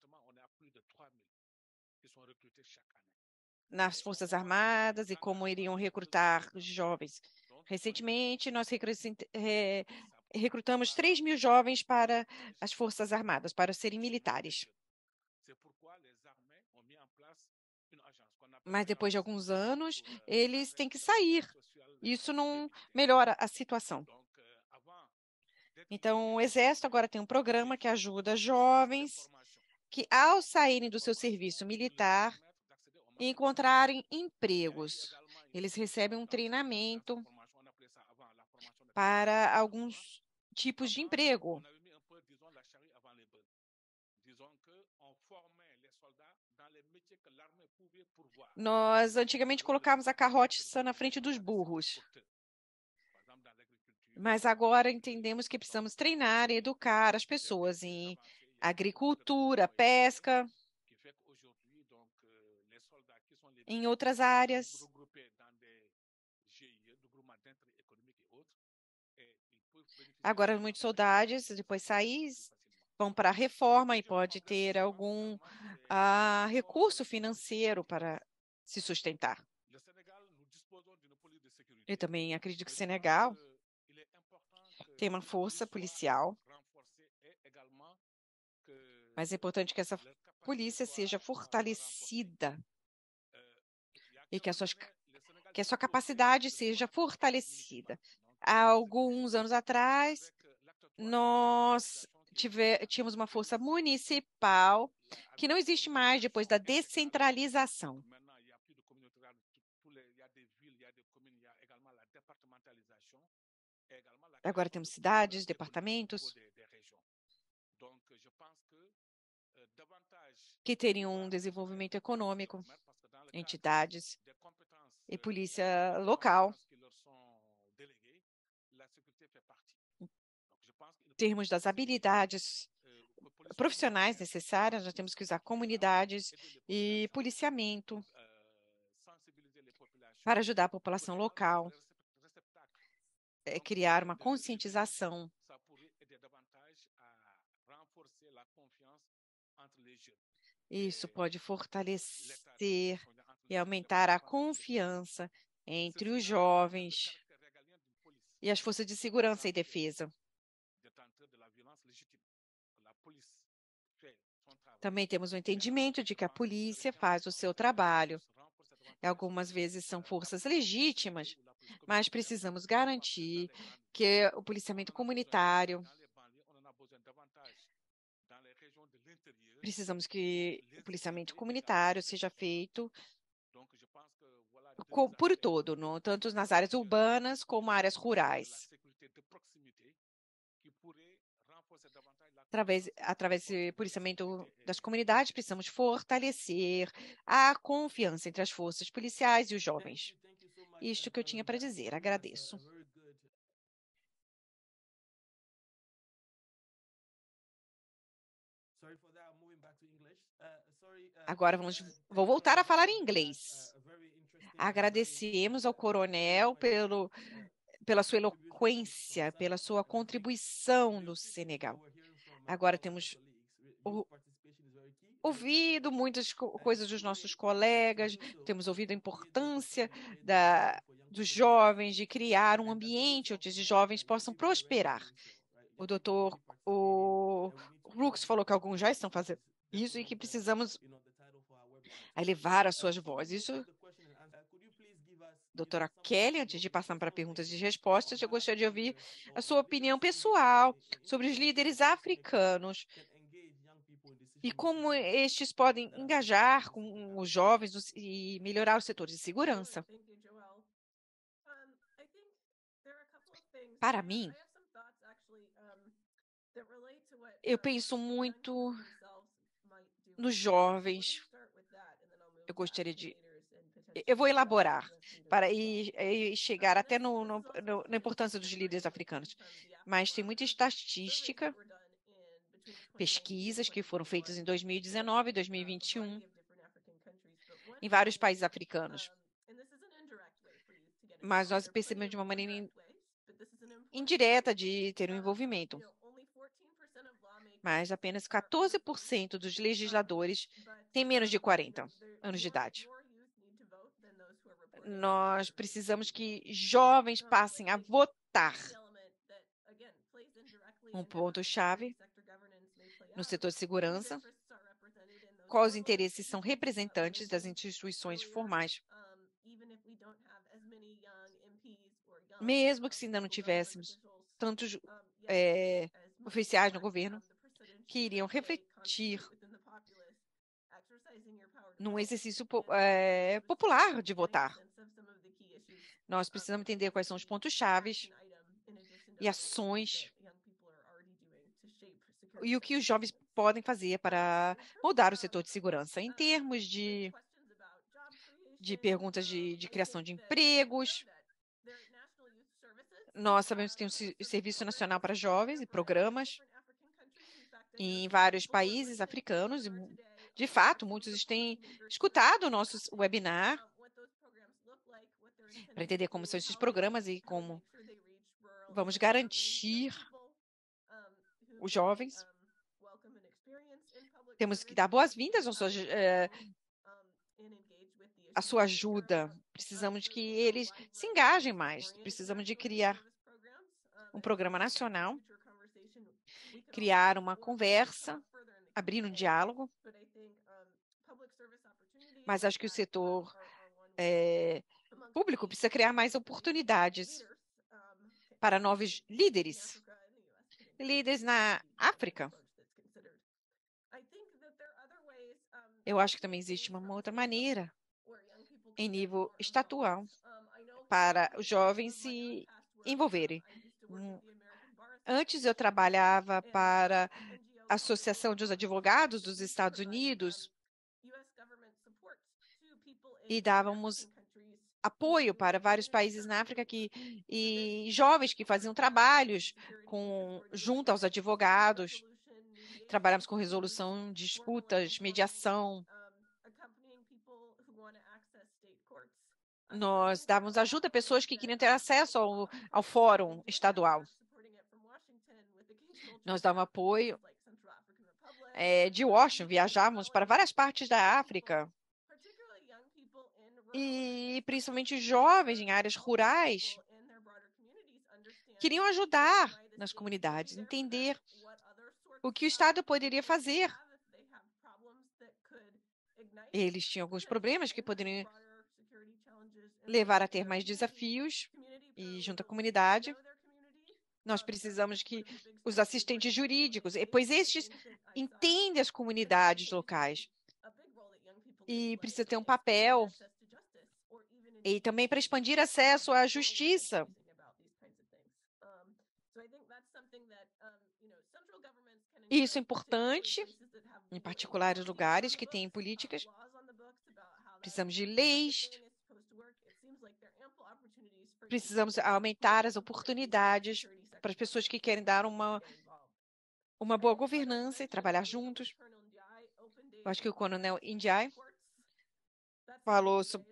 nas Forças Armadas e como iriam recrutar os jovens. Recentemente, nós recrutamos 3.000 jovens para as Forças Armadas, para serem militares. Mas depois de alguns anos, eles têm que sair. Isso não melhora a situação. Então, o Exército agora tem um programa que ajuda jovens que, ao saírem do seu serviço militar, encontrarem empregos. Eles recebem um treinamento para alguns tipos de emprego. Nós antigamente colocávamos a carroça na frente dos burros, mas agora entendemos que precisamos treinar e educar as pessoas em agricultura, pesca, em outras áreas. Agora, muitos soldados, depois sair, vão para a reforma e pode ter algum recurso financeiro para se sustentar. Eu também acredito que o Senegal tem uma força policial, mas é importante que essa polícia seja fortalecida e que a sua capacidade seja fortalecida. Há alguns anos atrás, nós tínhamos uma força municipal que não existe mais depois da descentralização. Agora temos cidades, departamentos que teriam um desenvolvimento econômico, entidades e polícia local. Em termos das habilidades profissionais necessárias, nós temos que usar comunidades e policiamento para ajudar a população local, criar uma conscientização. Isso pode fortalecer e aumentar a confiança entre os jovens e as forças de segurança e defesa. Também temos o entendimento de que a polícia faz o seu trabalho. Algumas vezes são forças legítimas, mas precisamos garantir que o policiamento comunitário, precisamos que o policiamento comunitário seja feito por todo, tanto nas áreas urbanas como áreas rurais. Através do policiamento das comunidades, precisamos fortalecer a confiança entre as forças policiais e os jovens. Isto que eu tinha para dizer. Agradeço. Agora vou voltar a falar em inglês. Agradecemos ao coronel pela sua eloquência, pela sua contribuição no Senegal. Agora temos ouvido muitas coisas dos nossos colegas, temos ouvido a importância dos jovens, de criar um ambiente onde os jovens possam prosperar. O doutor Brooks falou que alguns já estão fazendo isso e que precisamos elevar as suas vozes. Isso, doutora Kelly, antes de passar para perguntas e respostas, eu gostaria de ouvir a sua opinião pessoal sobre os líderes africanos e como estes podem engajar com os jovens e melhorar os setores de segurança. Para mim, eu penso muito nos jovens. Eu vou elaborar para ir chegar até na importância dos líderes africanos. Mas tem muita estatística, pesquisas que foram feitas em 2019 e 2021 em vários países africanos. Mas nós percebemos de uma maneira indireta de ter um envolvimento. Mas apenas 14% dos legisladores têm menos de 40 anos de idade. Nós precisamos que jovens passem a votar. Um ponto-chave no setor de segurança, quais interesses são representantes das instituições formais. mesmo que se ainda não tivéssemos tantos oficiais no governo que iriam refletir num exercício popular de votar. Nós precisamos entender quais são os pontos-chave e ações e o que os jovens podem fazer para mudar o setor de segurança. Em termos de perguntas de criação de empregos, nós sabemos que tem o Serviço Nacional para Jovens e programas em vários países africanos. E, de fato, muitos têm escutado o nosso webinar para entender como são esses programas e como vamos garantir os jovens. Temos que dar boas-vindas à sua ajuda. Precisamos que eles se engajem mais. Precisamos de criar um programa nacional, criar uma conversa, abrir um diálogo. Mas acho que o setor público precisa criar mais oportunidades para novos líderes na África. Eu acho que também existe uma outra maneira, em nível estadual, para os jovens se envolverem. Antes eu trabalhava para a Associação dos Advogados dos Estados Unidos e dávamos apoio para vários países na África e jovens que faziam trabalhos junto aos advogados. Trabalhamos com resolução de disputas, mediação. Nós dávamos ajuda a pessoas que queriam ter acesso ao fórum estadual. Nós dávamos apoio de Washington, viajávamos para várias partes da África. E principalmente jovens em áreas rurais queriam ajudar nas comunidades, entender o que o Estado poderia fazer. Eles tinham alguns problemas que poderiam levar a ter mais desafios e junto à comunidade. Nós precisamos que os assistentes jurídicos, pois estes entendem as comunidades locais e precisa ter um papel e também para expandir acesso à justiça. Isso é importante, em particulares lugares que têm políticas. Precisamos de leis. Precisamos aumentar as oportunidades para as pessoas que querem dar uma boa governança e trabalhar juntos. Eu acho que o Coronel Ndiaye falou sobre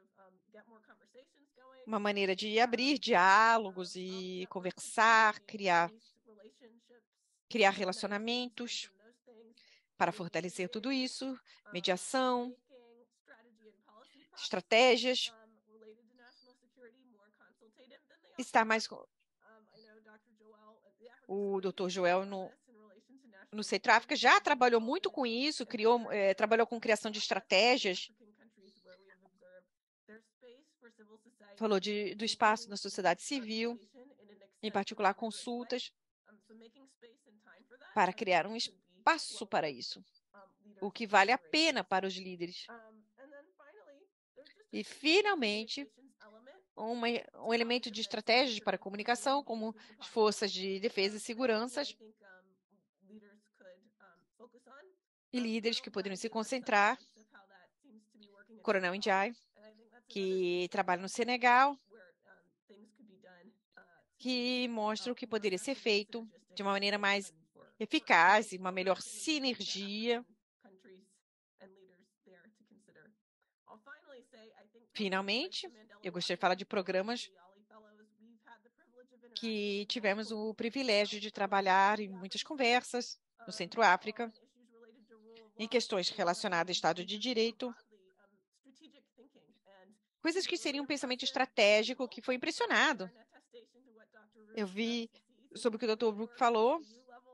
uma maneira de abrir diálogos e conversar, criar relacionamentos para fortalecer tudo isso, mediação, estratégias. Está mais o Dr. Joel no Centro África já trabalhou muito com isso, trabalhou com criação de estratégias. Falou do espaço da sociedade civil, em particular consultas, para criar um espaço para isso, o que vale a pena para os líderes. E, finalmente, um elemento de estratégia para a comunicação, como as forças de defesa e segurança, e líderes que poderiam se concentrar. Coronel Ndiaye, que trabalha no Senegal, que mostra o que poderia ser feito de uma maneira mais eficaz e uma melhor sinergia. Finalmente, eu gostaria de falar de programas que tivemos o privilégio de trabalhar em muitas conversas no Centro África, em questões relacionadas ao Estado de Direito, coisas que seriam um pensamento estratégico que foi impressionado. Eu vi sobre o que o Dr. Brook falou,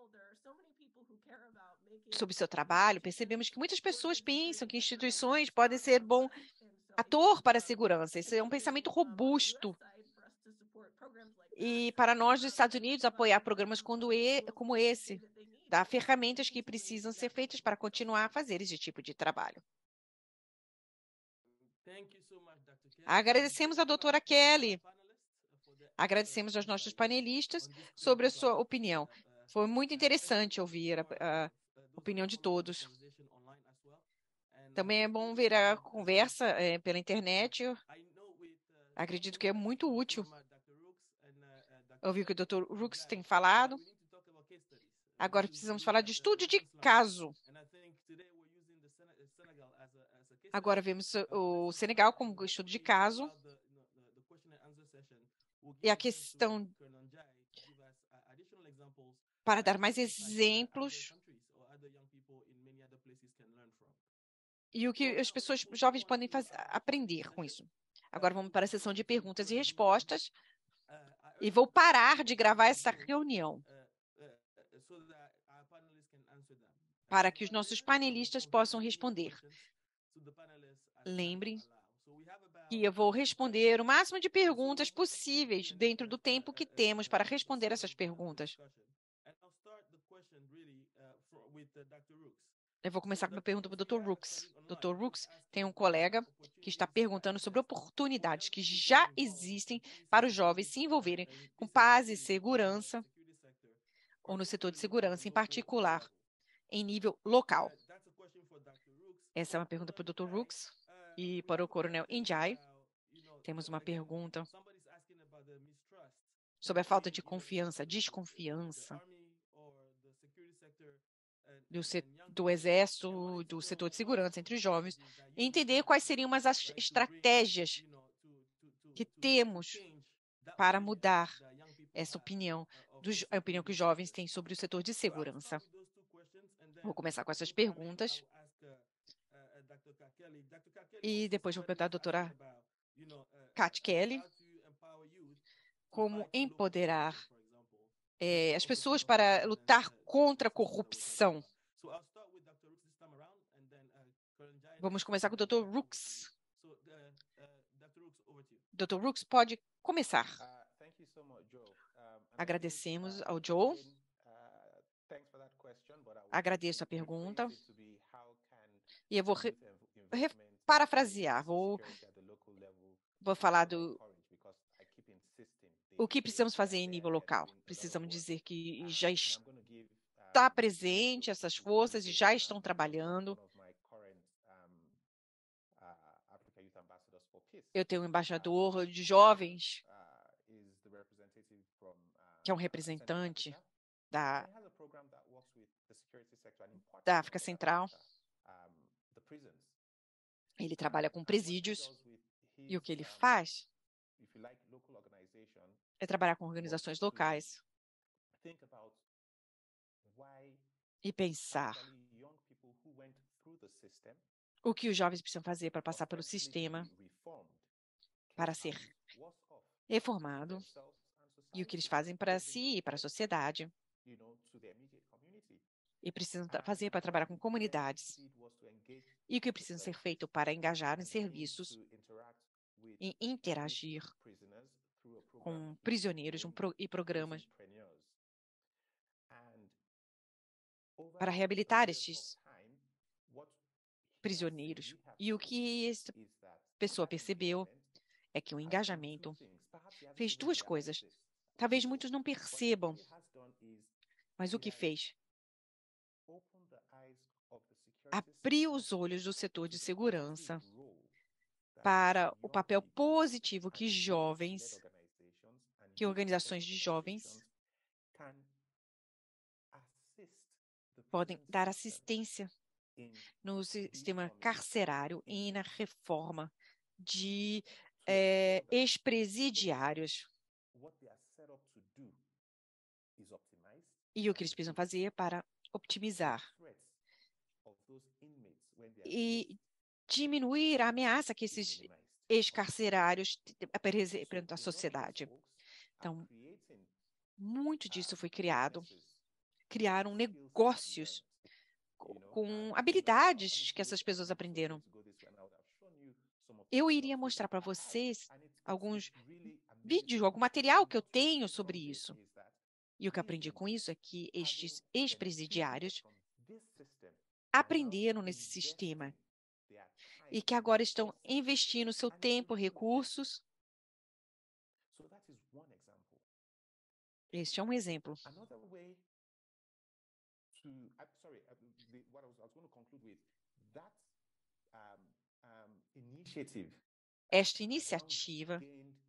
sobre o seu trabalho, percebemos que muitas pessoas pensam que instituições podem ser bom ator para a segurança. Isso é um pensamento robusto. E para nós, dos Estados Unidos, apoiar programas como esse, dar ferramentas que precisam ser feitas para continuar a fazer esse tipo de trabalho. Agradecemos a doutora Kelly. Agradecemos aos nossos panelistas sobre a sua opinião. Foi muito interessante ouvir a opinião de todos. Também é bom ver a conversa pela internet. Acredito que é muito útil ouvir o que o Dr. Rooks tem falado. Agora precisamos falar de estudo de caso. Agora vemos o Senegal como estudo de caso. E a questão para dar mais exemplos e o que as pessoas jovens podem aprender com isso. Agora vamos para a sessão de perguntas e respostas. E vou parar de gravar essa reunião para que os nossos panelistas possam responder. Lembre que eu vou responder o máximo de perguntas possíveis dentro do tempo que temos para responder essas perguntas. Eu vou começar com uma pergunta para o Dr. Rooks. Dr. Rooks tem um colega que está perguntando sobre oportunidades que já existem para os jovens se envolverem com paz e segurança, ou no setor de segurança em particular, em nível local. Essa é uma pergunta para o Dr. Rooks e para o Coronel Njai. Temos uma pergunta sobre a falta de confiança, desconfiança do Exército, do setor de segurança entre os jovens, e entender quais seriam as estratégias que temos para mudar essa opinião, a opinião que os jovens têm sobre o setor de segurança. Vou começar com essas perguntas. E depois vou perguntar à doutora Kat Kelly como empoderar as pessoas para lutar contra a corrupção. Vamos começar com o Dr. Rooks. Dr. Rooks, pode começar. Agradecemos ao Joe. Agradeço a pergunta. E eu vou parafrasear. Vou falar o que precisamos fazer em nível local. Precisamos dizer que já está presente essas forças e já estão trabalhando. Eu tenho um embaixador de jovens, que é um representante da África Central. Ele trabalha com presídios e o que ele faz é trabalhar com organizações locais e pensar o que os jovens precisam fazer para passar pelo sistema, para ser reformado, e o que eles fazem para si e para a sociedade. E precisam fazer para trabalhar com comunidades. E o que precisa ser feito para engajar em serviços e interagir com prisioneiros e programas para reabilitar estes prisioneiros. E o que essa pessoa percebeu é que o engajamento fez duas coisas. Talvez muitos não percebam, mas o que fez? Abriu os olhos do setor de segurança para o papel positivo que organizações de jovens podem dar assistência no sistema carcerário e na reforma de ex-presidiários. E o que eles precisam fazer para optimizar e diminuir a ameaça que esses ex-carcerários apresentam à sociedade. Então, muito disso foi criado. Criaram negócios com habilidades que essas pessoas aprenderam. Eu iria mostrar para vocês alguns vídeo, algum material que eu tenho sobre isso. E o que aprendi com isso é que estes ex-presidiários aprenderam nesse sistema e que agora estão investindo seu tempo, recursos. Este é um exemplo. Esta iniciativa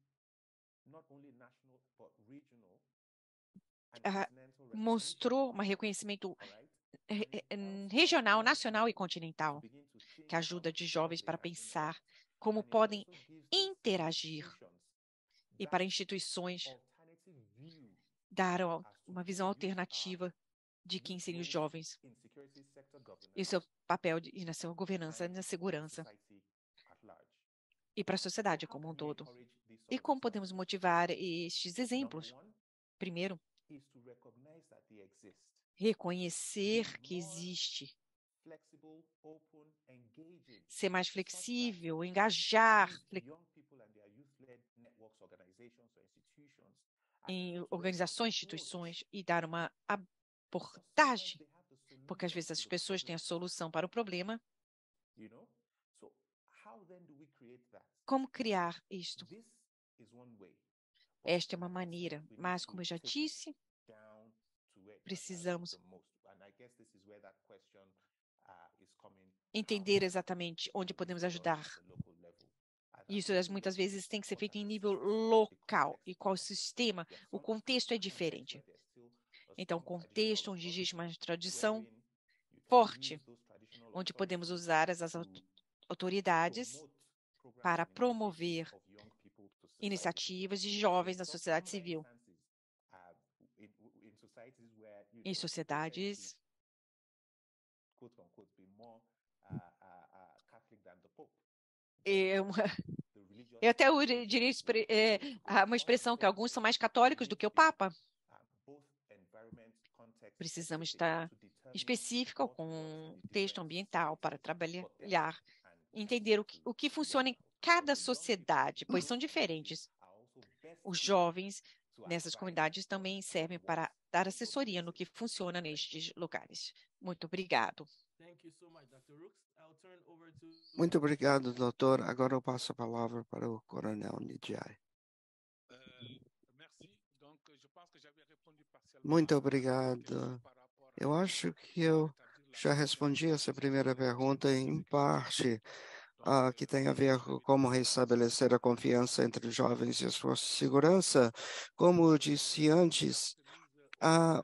mostrou um reconhecimento regional, nacional e continental, que ajuda de jovens para pensar como podem interagir e para instituições dar uma visão alternativa de quem seriam os jovens e o seu papel na sua governança, na segurança e para a sociedade como um todo. E como podemos motivar estes exemplos? Primeiro, reconhecer que existe, ser mais flexível, engajar em organizações, instituições e dar uma abordagem, porque às vezes as pessoas têm a solução para o problema. Como criar isto? Esta é uma maneira, mas como eu já disse, precisamos entender exatamente onde podemos ajudar. Isso muitas vezes tem que ser feito em nível local e qual sistema, o contexto é diferente. Então, contexto onde existe uma tradição forte, onde podemos usar as autoridades para promover iniciativas de jovens na sociedade civil. Em sociedades eu até diria uma expressão que alguns são mais católicos do que o Papa. Precisamos estar específico com um texto ambiental para trabalhar, entender o que funciona em cada sociedade, pois são diferentes. Os jovens nessas comunidades também servem para dar assessoria no que funciona nestes lugares. Muito obrigado. Muito obrigado, doutor. Agora eu passo a palavra para o Coronel Ndiaye. Muito obrigado. Eu acho que eu já respondi essa primeira pergunta em parte, que tem a ver com como restabelecer a confiança entre os jovens e as forças de segurança. Como eu disse antes, há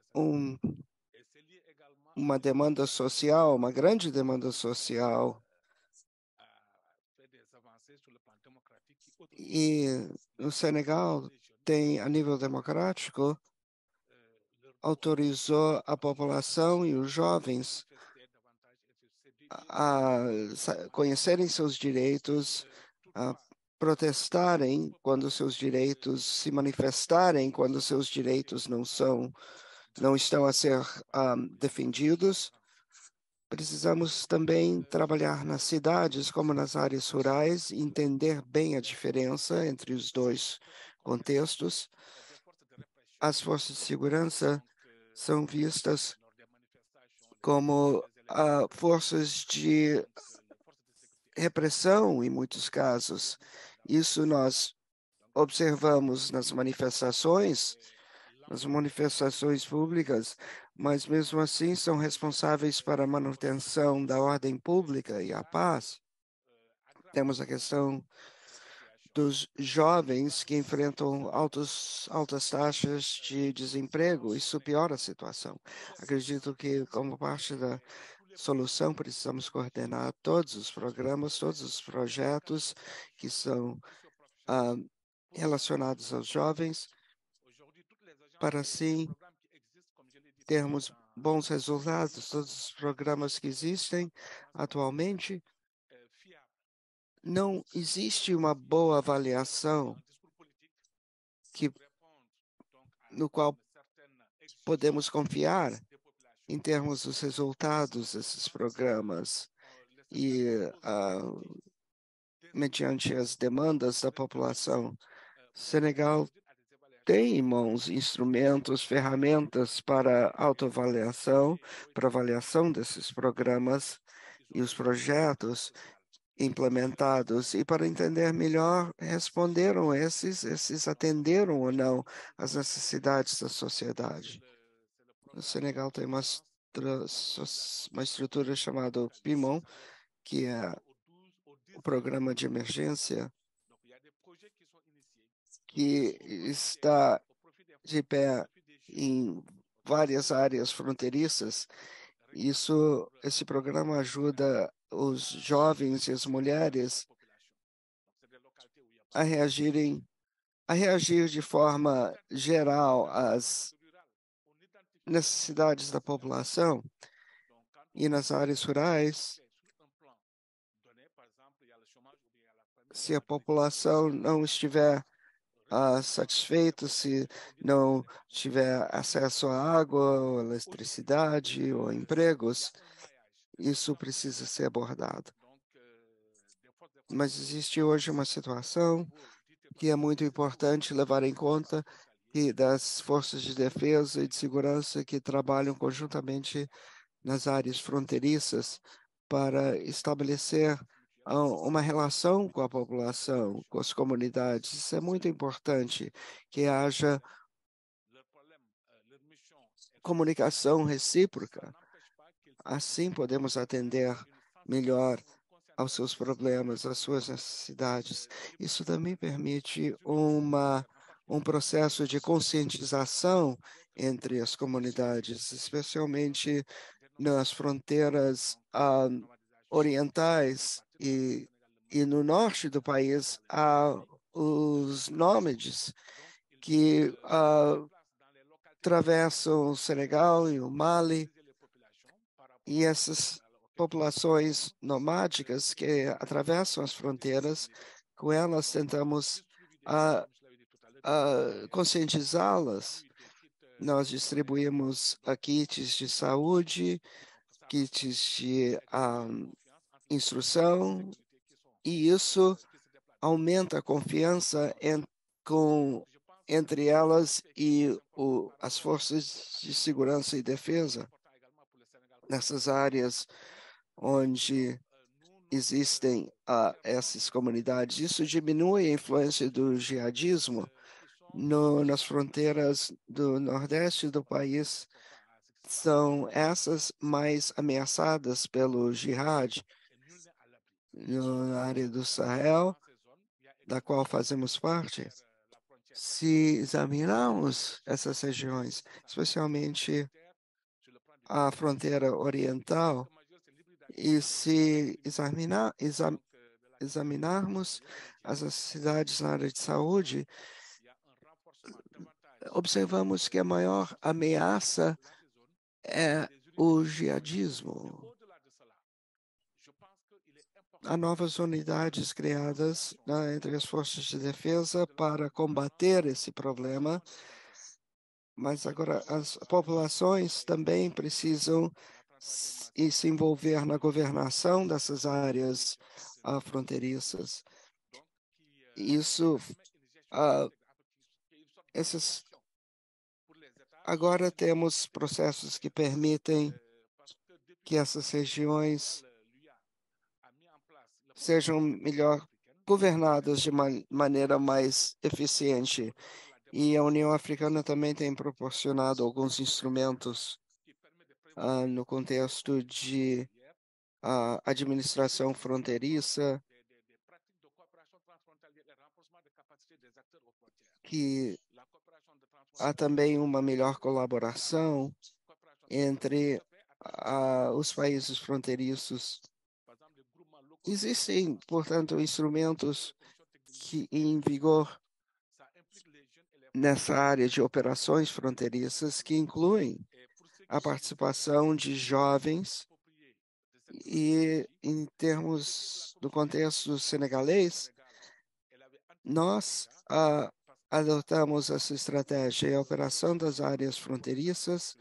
uma demanda social, uma grande demanda social, e o Senegal tem, a nível democrático, autorizou a população e os jovens a conhecerem seus direitos, a protestarem quando seus direitos, se manifestarem quando seus direitos não estão a ser defendidos. Precisamos também trabalhar nas cidades como nas áreas rurais, entender bem a diferença entre os dois contextos. As forças de segurança são vistas como forças de repressão em muitos casos. Isso nós observamos nas manifestações públicas, mas mesmo assim são responsáveis para a manutenção da ordem pública e a paz. Temos a questão dos jovens que enfrentam altas taxas de desemprego. Isso piora a situação. Acredito que, como parte da solução, precisamos coordenar todos os programas, todos os projetos que são relacionados aos jovens, para assim termos bons resultados. Todos os programas que existem atualmente, não existe uma boa avaliação no qual podemos confiar em termos dos resultados desses programas e mediante as demandas da população. Senegal tem em mãos instrumentos, ferramentas para autoavaliação, para avaliação desses programas e os projetos implementados, e para entender melhor, responderam esses atenderam ou não às necessidades da sociedade. O Senegal tem uma estrutura chamada PIMON, que é o programa de emergência, que está de pé em várias áreas fronteiriças. Esse programa ajuda os jovens e as mulheres a reagir de forma geral às necessidades da população. E nas áreas rurais, se a população não estiver satisfeita, se não tiver acesso à água, ou eletricidade ou empregos, isso precisa ser abordado. Mas existe hoje uma situação que é muito importante levar em conta, e das forças de defesa e de segurança que trabalham conjuntamente nas áreas fronteiriças para estabelecer uma relação com a população, com as comunidades. Isso é muito importante, que haja comunicação recíproca. Assim podemos atender melhor aos seus problemas, às suas necessidades. Isso também permite um processo de conscientização entre as comunidades, especialmente nas fronteiras orientais e no norte do país, há os nômades que atravessam o Senegal e o Mali, e essas populações nomádicas que atravessam as fronteiras, com elas tentamos conscientizá-las. Nós distribuímos kits de saúde, kits de instrução, e isso aumenta a confiança entre elas e as forças de segurança e defesa nessas áreas onde existem essas comunidades. Isso diminui a influência do jihadismo nas fronteiras do nordeste do país. São essas mais ameaçadas pelo jihad. Na área do Sahel, da qual fazemos parte, se examinarmos essas regiões, especialmente a fronteira oriental, e se examinarmos as necessidades na área de saúde, observamos que a maior ameaça é o jihadismo. Há novas unidades criadas entre as forças de defesa para combater esse problema, mas agora as populações também precisam se envolver na governação dessas áreas fronteiriças. Agora temos processos que permitem que essas regiões sejam melhor governadas de maneira mais eficiente. E a União Africana também tem proporcionado alguns instrumentos no contexto de administração fronteiriça, que há também uma melhor colaboração entre os países fronteiriços. Existem, portanto, instrumentos em vigor nessa área de operações fronteiriças que incluem a participação de jovens, e em termos do contexto senegalês, nós adotamos essa estratégia e a operação das áreas fronteiriças.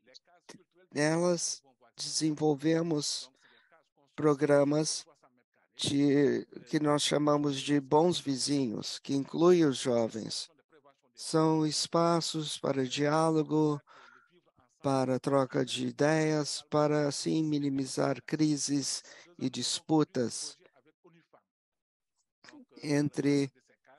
Nelas desenvolvemos programas que nós chamamos de bons vizinhos, que inclui os jovens. São espaços para diálogo, para troca de ideias, para assim minimizar crises e disputas entre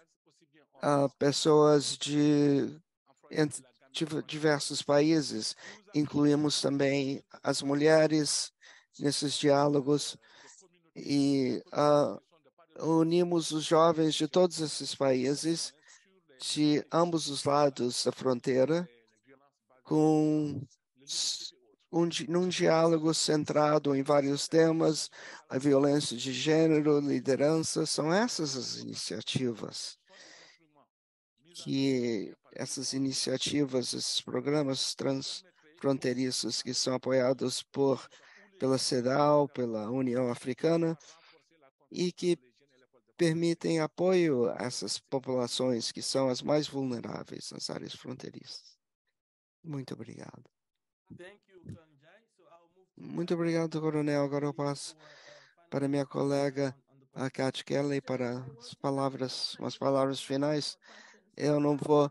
pessoas de diversos países. Incluímos também as mulheres nesses diálogos e unimos os jovens de todos esses países, de ambos os lados da fronteira, com num diálogo centrado em vários temas, a violência de gênero, liderança, são essas as iniciativas esses programas transfronteiriços que são apoiados pela CEDAW, pela União Africana, e que permitem apoio a essas populações que são as mais vulneráveis nas áreas fronteiriças. Muito obrigado. Muito obrigado, Coronel. Agora eu passo para minha colega, a Kat Kelly, para umas palavras finais. Eu não vou...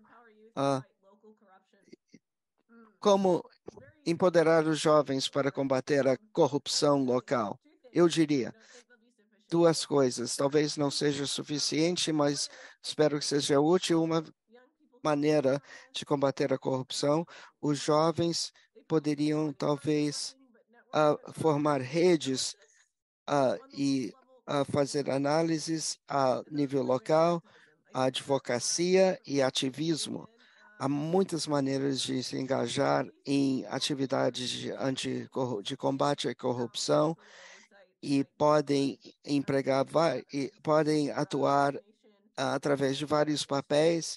como empoderar os jovens para combater a corrupção local? Eu diria duas coisas. Talvez não seja suficiente, mas espero que seja útil. Uma maneira de combater a corrupção, os jovens poderiam talvez formar redes e fazer análises a nível local, a advocacia e ativismo. Há muitas maneiras de se engajar em atividades de combate à corrupção e podem podem atuar através de vários papéis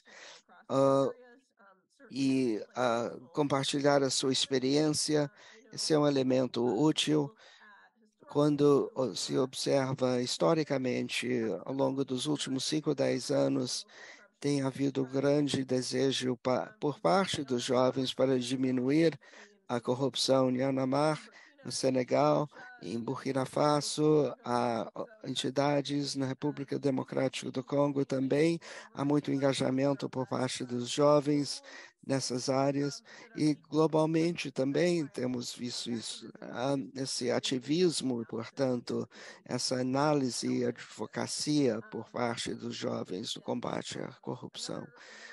e compartilhar a sua experiência. Esse é um elemento útil quando se observa historicamente, ao longo dos últimos 5 ou 10 anos, tem havido grande desejo por parte dos jovens para diminuir a corrupção em Myanmar, no Senegal, em Burkina Faso, há entidades na República Democrática do Congo também, há muito engajamento por parte dos jovens nessas áreas e globalmente também temos visto isso, esse ativismo e, portanto, essa análise e advocacia por parte dos jovens no combate à corrupção.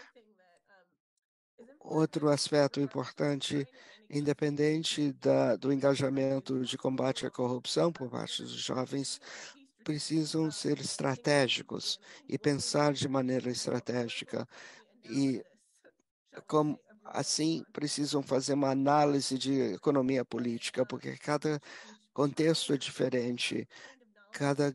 Outro aspecto importante, independente do engajamento de combate à corrupção por parte dos jovens, precisam ser estratégicos e pensar de maneira estratégica e como assim precisam fazer uma análise de economia política, porque cada contexto é diferente, cada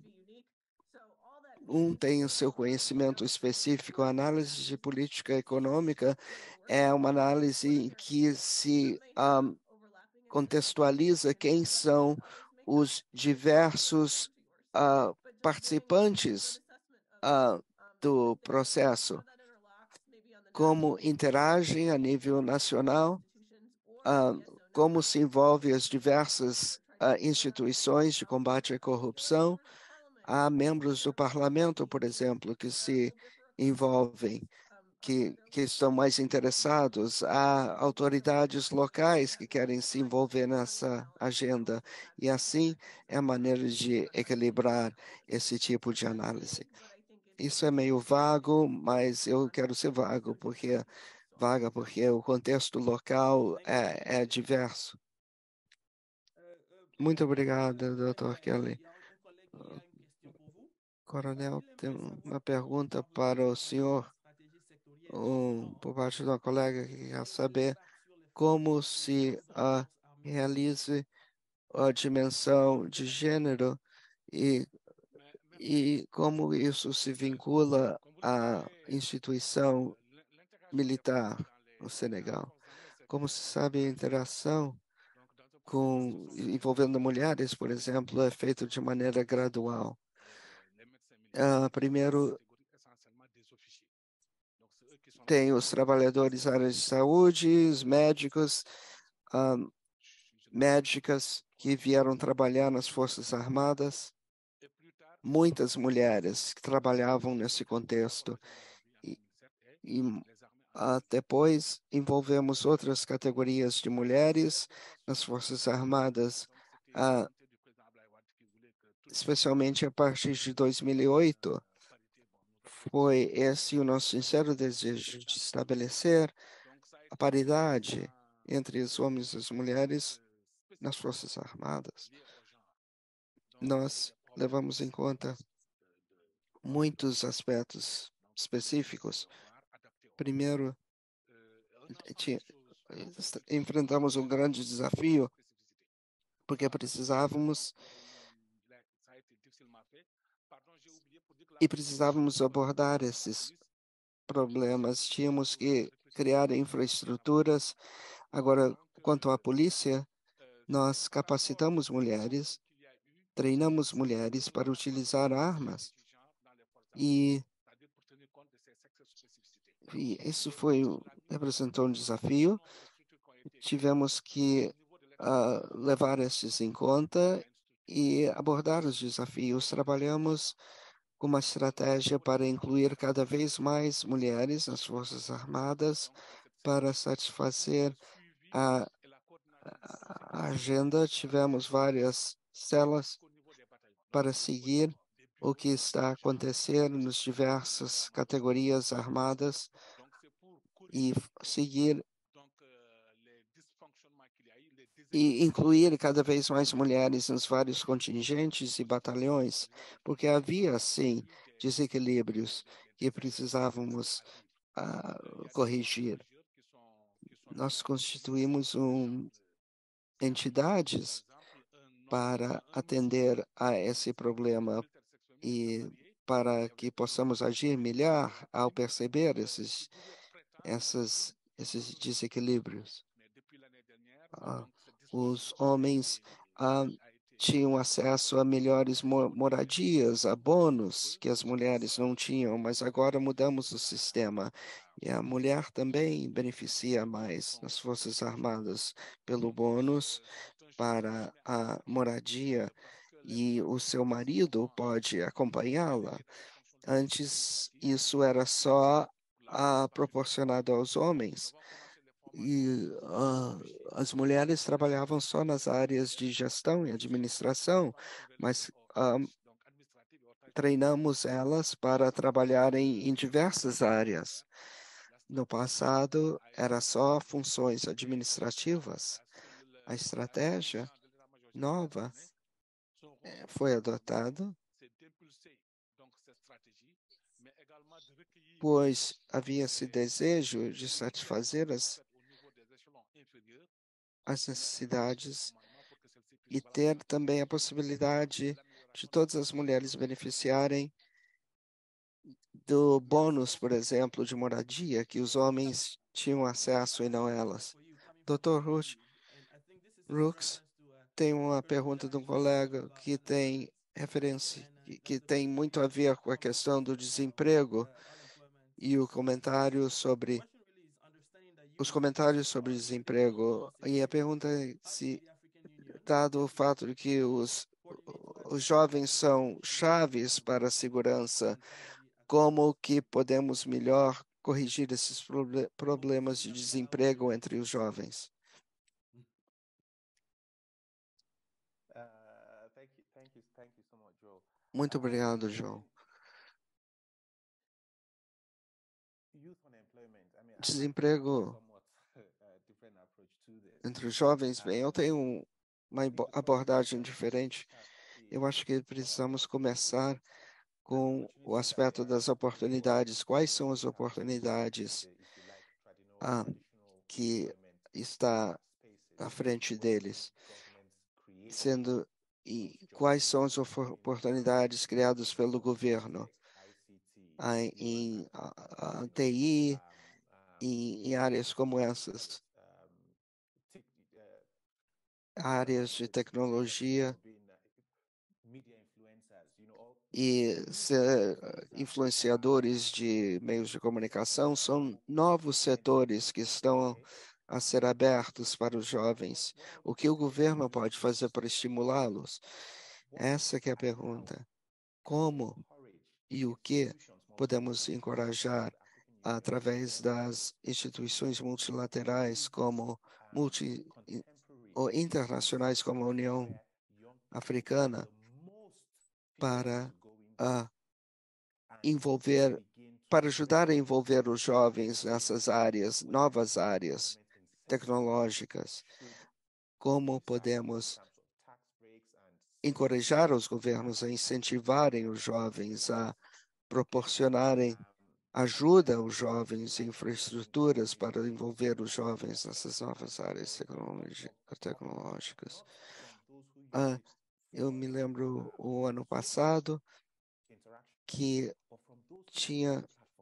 tem o seu conhecimento específico. A análise de política econômica é uma análise em que se contextualiza quem são os diversos participantes do processo, como interagem a nível nacional, como se envolve as diversas instituições de combate à corrupção. Há membros do parlamento, por exemplo, que se envolvem, que estão mais interessados. Há autoridades locais que querem se envolver nessa agenda. E assim é a maneira de equilibrar esse tipo de análise. Isso é meio vago, mas eu quero ser porque o contexto local é diverso. Muito obrigado, Dr. Kelly. Coronel, tem uma pergunta para o senhor, por parte de uma colega que quer saber como se realize a dimensão de gênero e como isso se vincula à instituição militar no Senegal. Como se sabe, a interação envolvendo mulheres, por exemplo, é feita de maneira gradual. Primeiro, tem os trabalhadores da área de saúde, os médicos, médicas que vieram trabalhar nas Forças Armadas. muitas mulheres que trabalhavam nesse contexto. E depois envolvemos outras categorias de mulheres nas Forças Armadas, especialmente a partir de 2008. Foi esse o nosso sincero desejo de estabelecer a paridade entre os homens e as mulheres nas Forças Armadas. Nós levamos em conta muitos aspectos específicos. Primeiro, enfrentamos um grande desafio, porque precisávamos abordar esses problemas. Tínhamos que criar infraestruturas. Agora, quanto à polícia, nós capacitamos mulheres, treinamos mulheres para utilizar armas. E isso representou um desafio. Tivemos que levar esses em conta e abordar os desafios. Trabalhamos com uma estratégia para incluir cada vez mais mulheres nas Forças Armadas para satisfazer a agenda. Tivemos várias celas para seguir o que está acontecendo nas diversas categorias armadas e seguir e incluir cada vez mais mulheres nos vários contingentes e batalhões, porque havia, sim, desequilíbrios que precisávamos corrigir. Nós constituímos entidades para atender a esse problema e para que possamos agir melhor ao perceber esses desequilíbrios. Os homens tinham acesso a melhores moradias, a bônus que as mulheres não tinham, mas agora mudamos o sistema. E a mulher também beneficia mais nas Forças Armadas pelo bônus para a moradia e o seu marido pode acompanhá-la. Antes, isso era só proporcionado aos homens. E as mulheres trabalhavam só nas áreas de gestão e administração, mas treinamos elas para trabalhar em diversas áreas. No passado, era só funções administrativas. A estratégia nova foi adotada, pois havia esse desejo de satisfazer as necessidades e ter também a possibilidade de todas as mulheres beneficiarem do bônus, por exemplo, de moradia, que os homens tinham acesso e não elas. Dr. Rooks tem uma pergunta de um colega que tem referência, que tem muito a ver com a questão do desemprego e os comentários sobre desemprego. E a pergunta é se, dado o fato de que os jovens são chaves para a segurança, como que podemos melhor corrigir esses problemas de desemprego entre os jovens? Muito obrigado, João. Desemprego entre os jovens, bem, eu tenho uma abordagem diferente. Eu acho que precisamos começar com o aspecto das oportunidades. Quais são as oportunidades que está à frente deles, e quais são as oportunidades criadas pelo governo em TI, em áreas como essas, áreas de tecnologia, e ser influenciadores de meios de comunicação são novos setores que estão a ser abertos para os jovens. O que o governo pode fazer para estimulá-los? Essa que é a pergunta. como e o que podemos encorajar através das instituições multilaterais ou internacionais como a União Africana para ajudar a envolver os jovens nessas áreas, novas áreas tecnológicas. Como podemos encorajar os governos a incentivarem os jovens, a proporcionarem ajuda aos jovens, infraestruturas para envolver os jovens nessas novas áreas tecnológicas. Eu me lembro o ano passado que tinha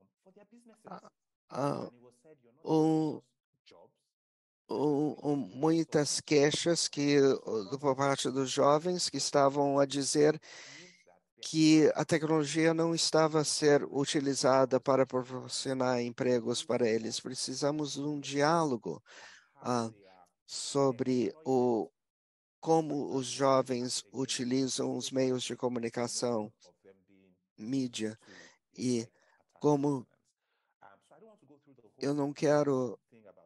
muitas queixas por parte dos jovens que estavam a dizer que a tecnologia não estava a ser utilizada para proporcionar empregos para eles. Precisamos de um diálogo sobre como os jovens utilizam os meios de comunicação, mídia, e como eu não quero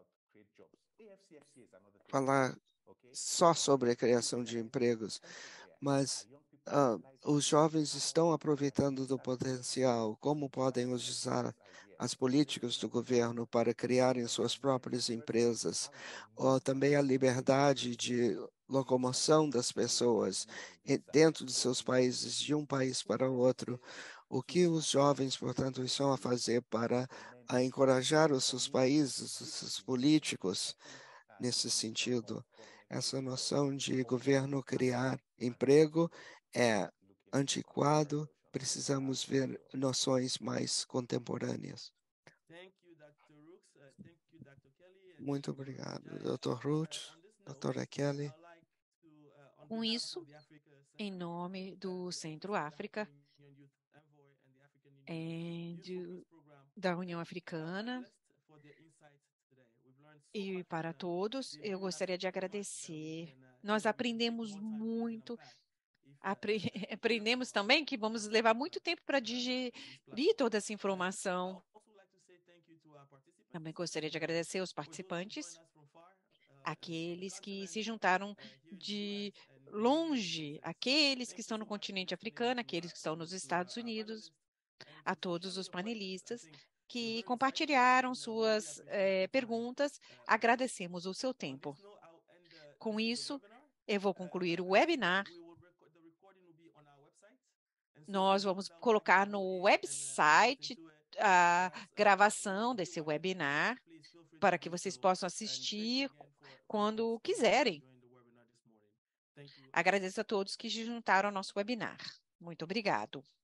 falar só sobre a criação de empregos, mas os jovens estão aproveitando do potencial, como podem usar as políticas do governo para criarem suas próprias empresas, ou também a liberdade de locomoção das pessoas dentro de seus países, de um país para outro. O que os jovens, portanto, estão a fazer para encorajar os seus países, os seus políticos, nesse sentido? Essa noção de governo criar emprego é antiquado, precisamos ver noções mais contemporâneas. Muito obrigado, Dr. Ruth, Dra. Kelly. Com isso, em nome do Centro-África da União Africana e para todos, eu gostaria de agradecer. Nós aprendemos muito. Aprendemos também que vamos levar muito tempo para digerir toda essa informação. Também gostaria de agradecer aos participantes, aqueles que se juntaram de longe, aqueles que estão no continente africano, aqueles que estão nos Estados Unidos, a todos os panelistas que compartilharam suas perguntas. Agradecemos o seu tempo. Com isso, eu vou concluir o webinar. Nós vamos colocar no website a gravação desse webinar para que vocês possam assistir quando quiserem. Agradeço a todos que se juntaram ao nosso webinar. Muito obrigado.